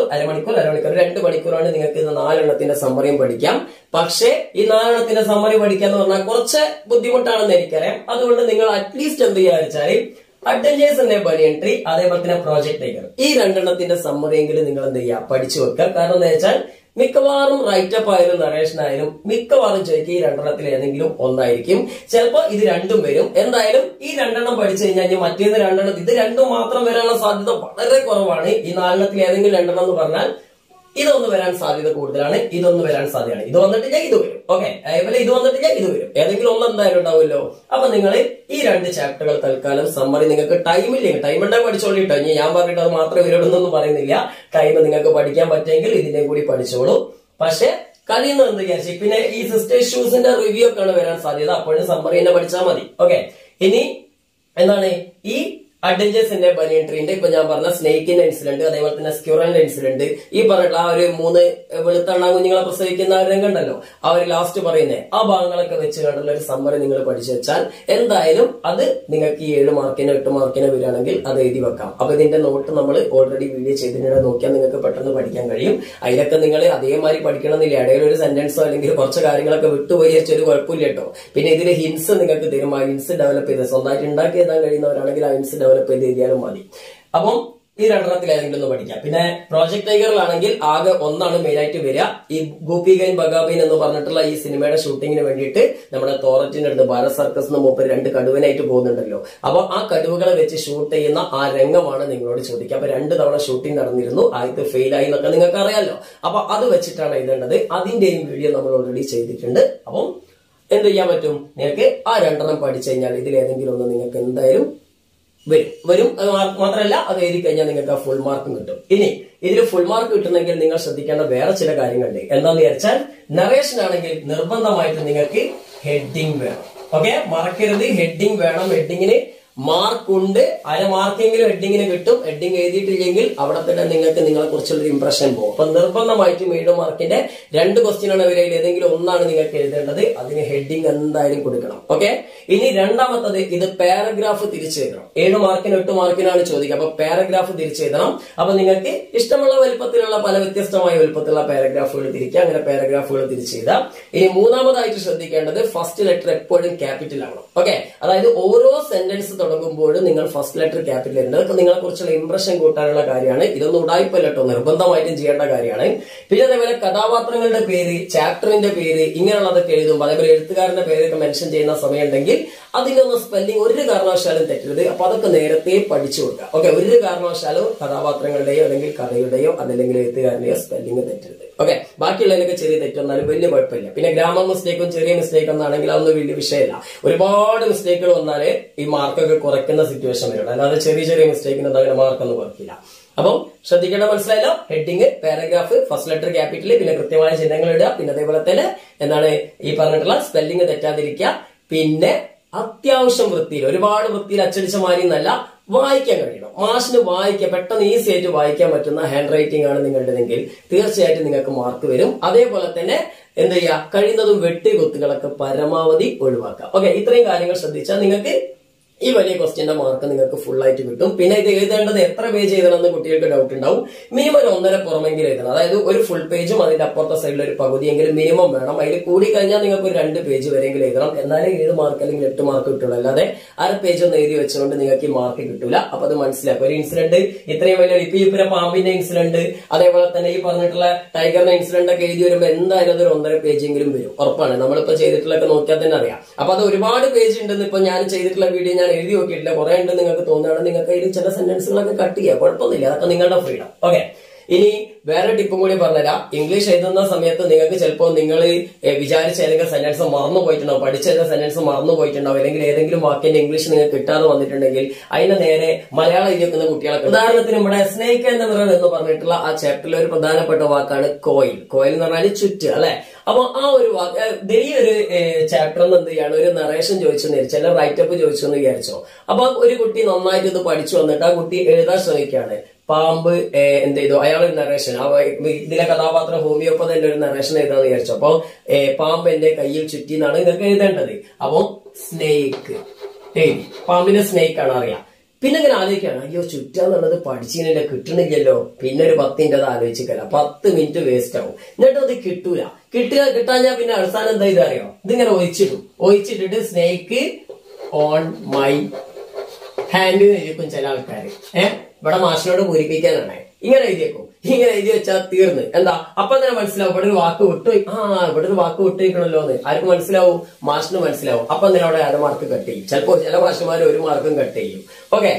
Speaker 1: 2 മണിക്കൂറാണ് നിങ്ങൾക്ക് ഇത് 4 സമ്മറിയും പഠിക്കാം. പക്ഷേ ഈ 4 സമ്മറി പഠിക്കാന്ന് പറഞ്ഞാൽ കുറച്ച് ബുദ്ധിമുട്ടാണെന്ന് എനിക്കറിയാം. അതുകൊണ്ട് നിങ്ങൾ അറ്റ്ലീസ്റ്റ് എന്ത് ചെയ്യാ വെച്ചാൽ അഡ്വഞ്ചേഴ്സിന്റെ ബനിയൻ ട്രീ, അതേപോലെ തന്നെ പ്രോജക്ട് ടൈഗർ, ഈ 2 സമ്മറിയെങ്കിലും നിങ്ങൾ എന്ത് ചെയ്യുക, പഠിച്ചു വെക്കുക. കാരണം എന്താ വെച്ചാൽ മിക്കവാറും റൈറ്റപ്പ് ആയാലും നറേഷൻ ആയാലും മിക്കവാറും ചോദിക്കുക ഈ 2 ഏതെങ്കിലും ഒന്നായിരിക്കും. ചിലപ്പോ ഇത് 2 വരും. എന്തായാലും ഈ 2 പഠിച്ചു കഴിഞ്ഞാൽ മറ്റേത് 2 ഇത് 2 മാത്രം വരാനുള്ള സാധ്യത വളരെ കുറവാണ്. ഈ 4 ഏതെങ്കിലും 2 എന്ന് പറഞ്ഞാൽ ഇതൊന്ന് വരാൻ സാധ്യത കൂടുതലാണ്, ഇതൊന്ന് വരാൻ സാധ്യതയാണ്. ഇത് വന്നിട്ടില്ല ഇത് വരും. ഓക്കെ, അതേപോലെ ഇത് വന്നിട്ടില്ല ഇത് വരും. ഏതെങ്കിലും ഒന്ന് എന്തായാലും ഉണ്ടാവുമല്ലോ. അപ്പൊ നിങ്ങൾ ഈ 2 ചാപ്റ്ററുകൾ തൽക്കാലം സമ്മറി നിങ്ങൾക്ക് ടൈം ഉണ്ടെങ്കിൽ പഠിച്ചോളിട്ടോ. ഇനി ഞാൻ പറഞ്ഞിട്ട് അത് മാത്രമേ വരുള്ളൂന്നൊന്നും പറയുന്നില്ല. ടൈം നിങ്ങൾക്ക് പഠിക്കാൻ പറ്റുമെങ്കിൽ ഇതിന്റെ കൂടി പഠിച്ചോളൂ. പക്ഷെ കളിയെന്ന് എന്ത് വിചാരിച്ചു, പിന്നെ ഈ സിസ്റ്റർ ഇഷ്യൂസിന്റെ റിവ്യൂ ഒക്കെയാണ് വരാൻ സാധ്യത. അപ്പോഴും സമ്മറി തന്നെ പഠിച്ചാൽ മതി. ഓക്കെ, ഇനി എന്താണ് ഈ അഡ്വഞ്ചേഴ്സിന്റെ ബനിയൻ ട്രീന്റെ ഇപ്പൊ ഞാൻ പറഞ്ഞ സ്നേക്കിന്റെ ഇൻസിഡന്റ്, അതേപോലെ തന്നെ സ്ക്യൂറലിന്റെ ഇൻസിഡന്റ്, ഈ പറഞ്ഞിട്ടുള്ള ആ ഒരു 3 വെളുത്തണ്ണ കുഞ്ഞുങ്ങളെ പ്രസവിക്കുന്ന രംഗമുണ്ടല്ലോ, ആ ഒരു ലാസ്റ്റ് പറയുന്നേ, ആ ഭാഗങ്ങളൊക്കെ വെച്ച് കണ്ടുള്ള ഒരു സമ്മറി നിങ്ങൾ പഠിച്ചു വെച്ചാൽ എന്തായാലും അത് നിങ്ങൾക്ക് ഈ 7 മാർക്കിനോ 8 മാർക്കിനോ വരികയാണെങ്കിൽ അത് എഴുതി വെക്കാം. അപ്പൊ ഇതിന്റെ നോട്ട് നമ്മൾ ഓൾറെഡി വീഡിയോ ചെയ്തിട്ട് നോക്കിയാൽ നിങ്ങൾക്ക് പെട്ടെന്ന് പഠിക്കാൻ കഴിയും. അതിലൊക്കെ നിങ്ങൾ അതേമാതിരി പഠിക്കണമെന്നില്ല. ഇടയിൽ ഒരു സെന്റൻസോ അല്ലെങ്കിൽ കുറച്ച് കാര്യങ്ങളൊക്കെ വിട്ടുപോയി വെച്ചൊരു കുഴപ്പമില്ല കേട്ടോ. പിന്നെ ഇതിൽ ഹിൻസ് നിങ്ങൾക്ക് തരും. ആ ഹിൻസ് ഡെവലപ്പ് ചെയ്ത് സ്വന്തമായിട്ട് ഉണ്ടാക്കി എഴുതാൻ കഴിയുന്നവരാണെങ്കിൽ ആ ഹിൻസ് ഡെവലപ്പ് ചെയ്ത് എഴുതിയാലും മതി. അപ്പം ഈ 2 ഏതെങ്കിലും ഒന്ന് പഠിക്കാം. പിന്നെ പ്രോജക്ട് ടൈഗറിലാണെങ്കിൽ ആകെ ഒന്നാണ് മെയിൻ ആയിട്ട് വരിക. ഈ ഗൂപ്പി ഗൈൻ ബഗാബൈൻ എന്ന് പറഞ്ഞിട്ടുള്ള ഈ സിനിമയുടെ ഷൂട്ടിങ്ങിന് വേണ്ടിയിട്ട് നമ്മുടെ തോററ്റിന്റെ അടുത്ത് ഭാരത് സർക്കസ് മൂപ്പർ 2 കടുവനായിട്ട് പോകുന്നുണ്ടല്ലോ. അപ്പൊ ആ കടുവകളെ വെച്ച് ഷൂട്ട് ചെയ്യുന്ന ആ രംഗമാണ് നിങ്ങളോട് ചോദിക്കുക. അപ്പൊ 2 തവണ ഷൂട്ടിംഗ് നടന്നിരുന്നു, ആദ്യത്തെ ഫെയിൽ ആയി എന്നൊക്കെ നിങ്ങൾക്ക് അറിയാലോ. അപ്പൊ അത് വെച്ചിട്ടാണ് എഴുതേണ്ടത്. അതിന്റെയും വീഡിയോ നമ്മൾ ഓൾറെഡി ചെയ്തിട്ടുണ്ട്. അപ്പം എന്ത് ചെയ്യാൻ പറ്റും, നിങ്ങൾക്ക് ആ 2 പഠിച്ചു കഴിഞ്ഞാൽ ഇതിലേതെങ്കിലും ഒന്ന് നിങ്ങൾക്ക് എന്തായാലും വരും. മാത്രമല്ല അത് എഴുതി കഴിഞ്ഞാൽ നിങ്ങൾക്ക് ആ ഫുൾ മാർക്ക് കിട്ടും. ഇനി ഇതിൽ ഫുൾ മാർക്ക് കിട്ടണമെങ്കിൽ നിങ്ങൾ ശ്രദ്ധിക്കേണ്ട വേറെ ചില കാര്യങ്ങളുണ്ട്. എന്താന്ന് വിചാരിച്ചാൽ നറേഷൻ ആണെങ്കിൽ നിർബന്ധമായിട്ട് നിങ്ങൾക്ക് ഹെഡിങ് വേണം. ഓക്കെ, മറക്കരുത്, ഹെഡിങ് വേണം. ഹെഡിങ്ങിന് മാർക്കുണ്ട്. അരമാർക്കെങ്കിലും ഹെഡിങ്ങിന് കിട്ടും. ഹെഡിങ് എഴുതിയിട്ടില്ലെങ്കിൽ അവിടെ തന്നെ നിങ്ങൾക്ക് നിങ്ങളെ കുറിച്ചുള്ള ഇംപ്രഷൻ പോകും. അപ്പൊ നിർബന്ധമായിട്ടും 7 മാർക്കിന്റെ 2 ക്വസ്റ്റ്യനാണ് വരികയിൽ ഏതെങ്കിലും ഒന്നാണ് നിങ്ങൾക്ക് എഴുതേണ്ടത്. അതിന് ഹെഡിങ് എന്തായാലും കൊടുക്കണം. ഓക്കെ, ഇനി രണ്ടാമത്തത് ഇത് പാരഗ്രാഫ് തിരിച്ചെഴുതണം. 7 മാർക്കിന് 8 മാർക്കിനാണ് ചോദിക്കുക. അപ്പൊ പാരഗ്രാഫ് തിരിച്ചെഴുതണം. അപ്പൊ നിങ്ങൾക്ക് ഇഷ്ടമുള്ള വലുപ്പത്തിലുള്ള പല വ്യത്യസ്തമായ വലുപ്പത്തിലുള്ള പാരഗ്രാഫുകൾ തിരിക്കുക. അങ്ങനെ പാരഗ്രാഫുകൾ തിരിച്ചെഴുതാം. ഇനി മൂന്നാമതായിട്ട് ശ്രദ്ധിക്കേണ്ടത് ഫസ്റ്റ് ലെറ്റർ എപ്പോഴും ക്യാപിറ്റൽ ആവണം. ഓക്കെ, അതായത് ഓരോ സെന്റൻസ് തുടങ്ങുമ്പോൾ നിങ്ങൾ ഫസ്റ്റ് ലെറ്റർ ക്യാപിറ്റൽ ഇടേണ്ടത്. അതൊക്കെ നിങ്ങളെ കുറിച്ചുള്ള ഇംപ്രഷൻ കൂട്ടാനുള്ള കാര്യമാണ്. ഇതൊന്നും ഉടായ്പല്ല കേട്ടോ, നിർബന്ധമായിട്ടും ചെയ്യേണ്ട കാര്യമാണ്. പിന്നെ അതേപോലെ കഥാപാത്രങ്ങളുടെ പേര്, ചാപ്റ്ററിന്റെ പേര്, ഇങ്ങനെയുള്ളതൊക്കെ എഴുതുമ്പോൾ അതേപോലെ എഴുത്തുകാരന്റെ പേരൊക്കെ മെൻഷൻ ചെയ്യുന്ന സമയം ഉണ്ടെങ്കിൽ അതിനൊന്നും സ്പെല്ലിംഗ് ഒരു കാരണവശാലും തെറ്റരുത്. അപ്പൊ അതൊക്കെ നേരത്തെ പഠിച്ചു കൊടുക്കുക. ഓക്കെ, ഒരു കാരണവശാലും കഥാപാത്രങ്ങളുടെയോ അല്ലെങ്കിൽ കഥയുടെയോ അതല്ലെങ്കിൽ എഴുത്തുകാരന്റെയോ സ്പെല്ലിംഗ് തെറ്റരുത്. ഓക്കെ, ബാക്കിയുള്ളതിനൊക്കെ ചെറിയ തെറ്റൊന്നാലും വലിയ കുഴപ്പമില്ല. പിന്നെ ഗ്രാമർ മിസ്റ്റേക്കും ചെറിയ മിസ്റ്റേക്ക് ഒന്നാണെങ്കിൽ അതൊന്നും വലിയ വിഷയമില്ല. ഒരുപാട് മിസ്റ്റേക്കുകൾ വന്നാലേ ഈ മാർക്കൊക്കെ കുറയ്ക്കുന്ന സിറ്റുവേഷൻ വരും. അല്ലാതെ ചെറിയ ചെറിയ മിസ്റ്റേക്കിന് അങ്ങനെ മാർക്കൊന്നും കുറയ്ക്കില്ല. അപ്പം ശ്രദ്ധിക്കേണ്ട, മനസ്സിലായല്ലോ. Heading, paragraph, first letter capital, പിന്നെ കൃത്യമായ ചിഹ്നങ്ങൾ ഇടുക. പിന്നെ അതേപോലെ തന്നെ എന്താണ് ഈ പറഞ്ഞിട്ടുള്ള സ്പെല്ലിംഗ് തെറ്റാതിരിക്കുക. പിന്നെ അത്യാവശ്യം വൃത്തിയിൽ, ഒരുപാട് വൃത്തിയിൽ അച്ചടിച്ച മാതിരി എന്നല്ല, വായിക്കാൻ കഴിയണം. മാഷിന് വായിക്കാൻ പെട്ടെന്ന് ഈസി ആയിട്ട് വായിക്കാൻ പറ്റുന്ന ഹാൻഡ് റൈറ്റിംഗ് ആണ് നിങ്ങളുടേതെങ്കിൽ തീർച്ചയായിട്ടും നിങ്ങൾക്ക് മാർക്ക് വരും. അതേപോലെ തന്നെ എന്ത് ചെയ്യുക, കഴിയുന്നതും വെട്ടുകുത്തുകളൊക്കെ പരമാവധി ഒഴിവാക്കുക. ഓക്കെ, ഇത്രയും കാര്യങ്ങൾ ശ്രദ്ധിച്ചാൽ നിങ്ങൾക്ക് ഈ വലിയ ക്വസ്റ്റ്യന്റെ മാർക്ക് നിങ്ങൾക്ക് ഫുൾ ആയിട്ട് കിട്ടും. പിന്നെ ഇത് എഴുതേണ്ടത് എത്ര പേജ് എഴുതണമെന്ന് കുട്ടികൾക്ക് ഡൗട്ട് ഉണ്ടാവും. മിനിമം ഒരു 1.5 പുറമെങ്കിലും എഴുതണം. അതായത് ഒരു ഫുൾ പേജും അതിന്റെ അപ്പുറത്തെ സൈഡിൽ ഒരു പകുതിയെങ്കിലും മിനിമം വേണം. അതിൽ കൂടി കഴിഞ്ഞാൽ നിങ്ങൾക്ക് ഒരു 2 പേജ് വരെയെങ്കിലും എഴുതണം. എന്നാലേ 7 മാർക്ക് അല്ലെങ്കിൽ 8 മാർക്ക് കിട്ടുള്ളൂ. അല്ലാതെ അര പേജ് ഒന്ന് എഴുതി വെച്ചുകൊണ്ട് നിങ്ങൾക്ക് ഈ മാർക്ക് കിട്ടൂല. അപ്പൊ അത് മനസ്സിലാക്കുക. ഒരു ഇൻസിഡന്റ് ഇത്രയും വലിയ ഇപ്പിര പാമ്പിന്റെ ഇൻസിഡന്റ്, അതേപോലെ തന്നെ ഈ പറഞ്ഞിട്ടുള്ള ടൈഗറിന്റെ ഇൻസിഡന്റ് ഒക്കെ എഴുതി വരുമ്പോൾ എന്തായാലും അതൊരു 1.5 പേജെങ്കിലും വരും, ഉറപ്പാണ്. നമ്മളിപ്പോ ചെയ്തിട്ടുള്ളതൊക്കെ നോക്കിയാൽ തന്നെ അറിയാം. അപ്പൊ അത് ഒരുപാട് പേജ് ഉണ്ടെന്ന് ഇപ്പൊ ഞാൻ ചെയ്തിട്ടുള്ള വീഡിയോ ഞാൻ എഴുതി നോക്കിയിട്ടില്ല, കുറെ ഉണ്ട് നിങ്ങൾക്ക് തോന്നുകയാണ്. നിങ്ങൾക്ക് അതിൽ ചില സെന്റൻസുകളൊക്കെ കട്ട് ചെയ്യാം, കുഴപ്പമൊന്നുമില്ല. അതൊക്കെ നിങ്ങളുടെ ഫ്രീഡം. ഓക്കെ, ഇനി വേറെ ടിപ്പും കൂടി പറഞ്ഞുതരാം. ഇംഗ്ലീഷ് എഴുതുന്ന സമയത്ത് നിങ്ങൾക്ക് ചിലപ്പോൾ നിങ്ങൾ വിചാരിച്ച ഏതെങ്കിലും സെന്റൻസ് മറന്നു പോയിട്ടുണ്ടാവും, പഠിച്ച സെന്റൻസ് മറന്നു പോയിട്ടുണ്ടാവും, അല്ലെങ്കിൽ ഏതെങ്കിലും വാക്കിന്റെ ഇംഗ്ലീഷ് നിങ്ങൾക്ക് കിട്ടാതെ വന്നിട്ടുണ്ടെങ്കിൽ അതിന് നേരെ മലയാളം എഴുതി വെക്കുന്ന കുട്ടികളൊക്കെ. ഉദാഹരണത്തിന് ഇവിടെ സ്നേക്ക് ആൻഡ് മിറർ എന്ന് പറഞ്ഞിട്ടുള്ള ആ ചാപ്റ്ററിലെ ഒരു പ്രധാനപ്പെട്ട വാക്കാണ് കോയിൽ. കോയിൽ എന്ന് പറഞ്ഞാൽ ചുറ്റ്, അല്ലെ? അപ്പൊ ആ ഒരു വാക്ക് ഈ ഒരു ചാപ്റ്റർ എന്ത് ചെയ്യാണ്, ഒരു നറേഷൻ ചോദിച്ചെന്ന് വിചാരിച്ചു, റൈറ്റപ്പ് ചോദിച്ചു എന്ന് വിചാരിച്ചോ. അപ്പൊ ഒരു കുട്ടി നന്നായിട്ട് ഇത് പഠിച്ചു വന്നിട്ട് ആ കുട്ടി എഴുതാൻ ശ്രമിക്കുകയാണ്. പാമ്പ് എന്ത് ചെയ്തു, അയാളൊരു നറേഷൻ, ഇതിലെ കഥാപാത്രം ഹോമിയോപ്പതിന്റെ ഒരു നറേഷൻ എഴുതാന്ന് വിചാരിച്ചു. അപ്പൊ പാമ്പ് എന്റെ കയ്യിൽ ചുറ്റി എന്നാണ് നിങ്ങൾക്ക് എഴുതേണ്ടത്. അപ്പൊ സ്നേക്ക് എഴുതി, പാമ്പിന്റെ സ്നേക്ക് ആണ് അറിയാം. പിന്നെ ഇങ്ങനെ ആലോചിക്കുകയാണ്, അയ്യോ ചുറ്റാന്നുള്ളത് പഠിച്ചില്ല കിട്ടണില്ലല്ലോ. പിന്നെ ഒരു 10 മിനിറ്റ് അത് ആലോചിക്കല, 10 മിനിറ്റ് വേസ്റ്റ് ആവും. എന്നിട്ട് അത് കിട്ടാഞ്ഞാൽ പിന്നെ അവസാനം എന്താ ഇതറിയോ, ഇതിങ്ങനെ ഒഴിച്ചിട്ടിട്ട് സ്നേക്ക് ഓൺ മൈ ഹാൻഡ് എഴുതിയേക്കും ചില ആൾക്കാർ. ഇവിടെ മാഷിനോട് പൂരിപ്പിക്കാനാണ് ഇങ്ങനെ എഴുതിയേക്കും. ഇങ്ങനെ എഴുതി വെച്ചാൽ തീർന്ന് എന്താ, അപ്പൊ തന്നെ മനസ്സിലാവും ഇവിടെ ഒരു വാക്ക് വിട്ടുപോയി, ഇവിടെ ഒരു വാക്ക് വിട്ടുപോയിക്കണല്ലോ എന്ന് ആർക്ക് മനസ്സിലാവും, മാഷിന് മനസ്സിലാവും. അപ്പൊ തന്നെ അവിടെ 1/2 മാർക്ക് കട്ട് ചെയ്യും. ചിലപ്പോ ചില മാഷന്മാർ 1 മാർക്കും കട്ട് ചെയ്യും. ഓക്കെ,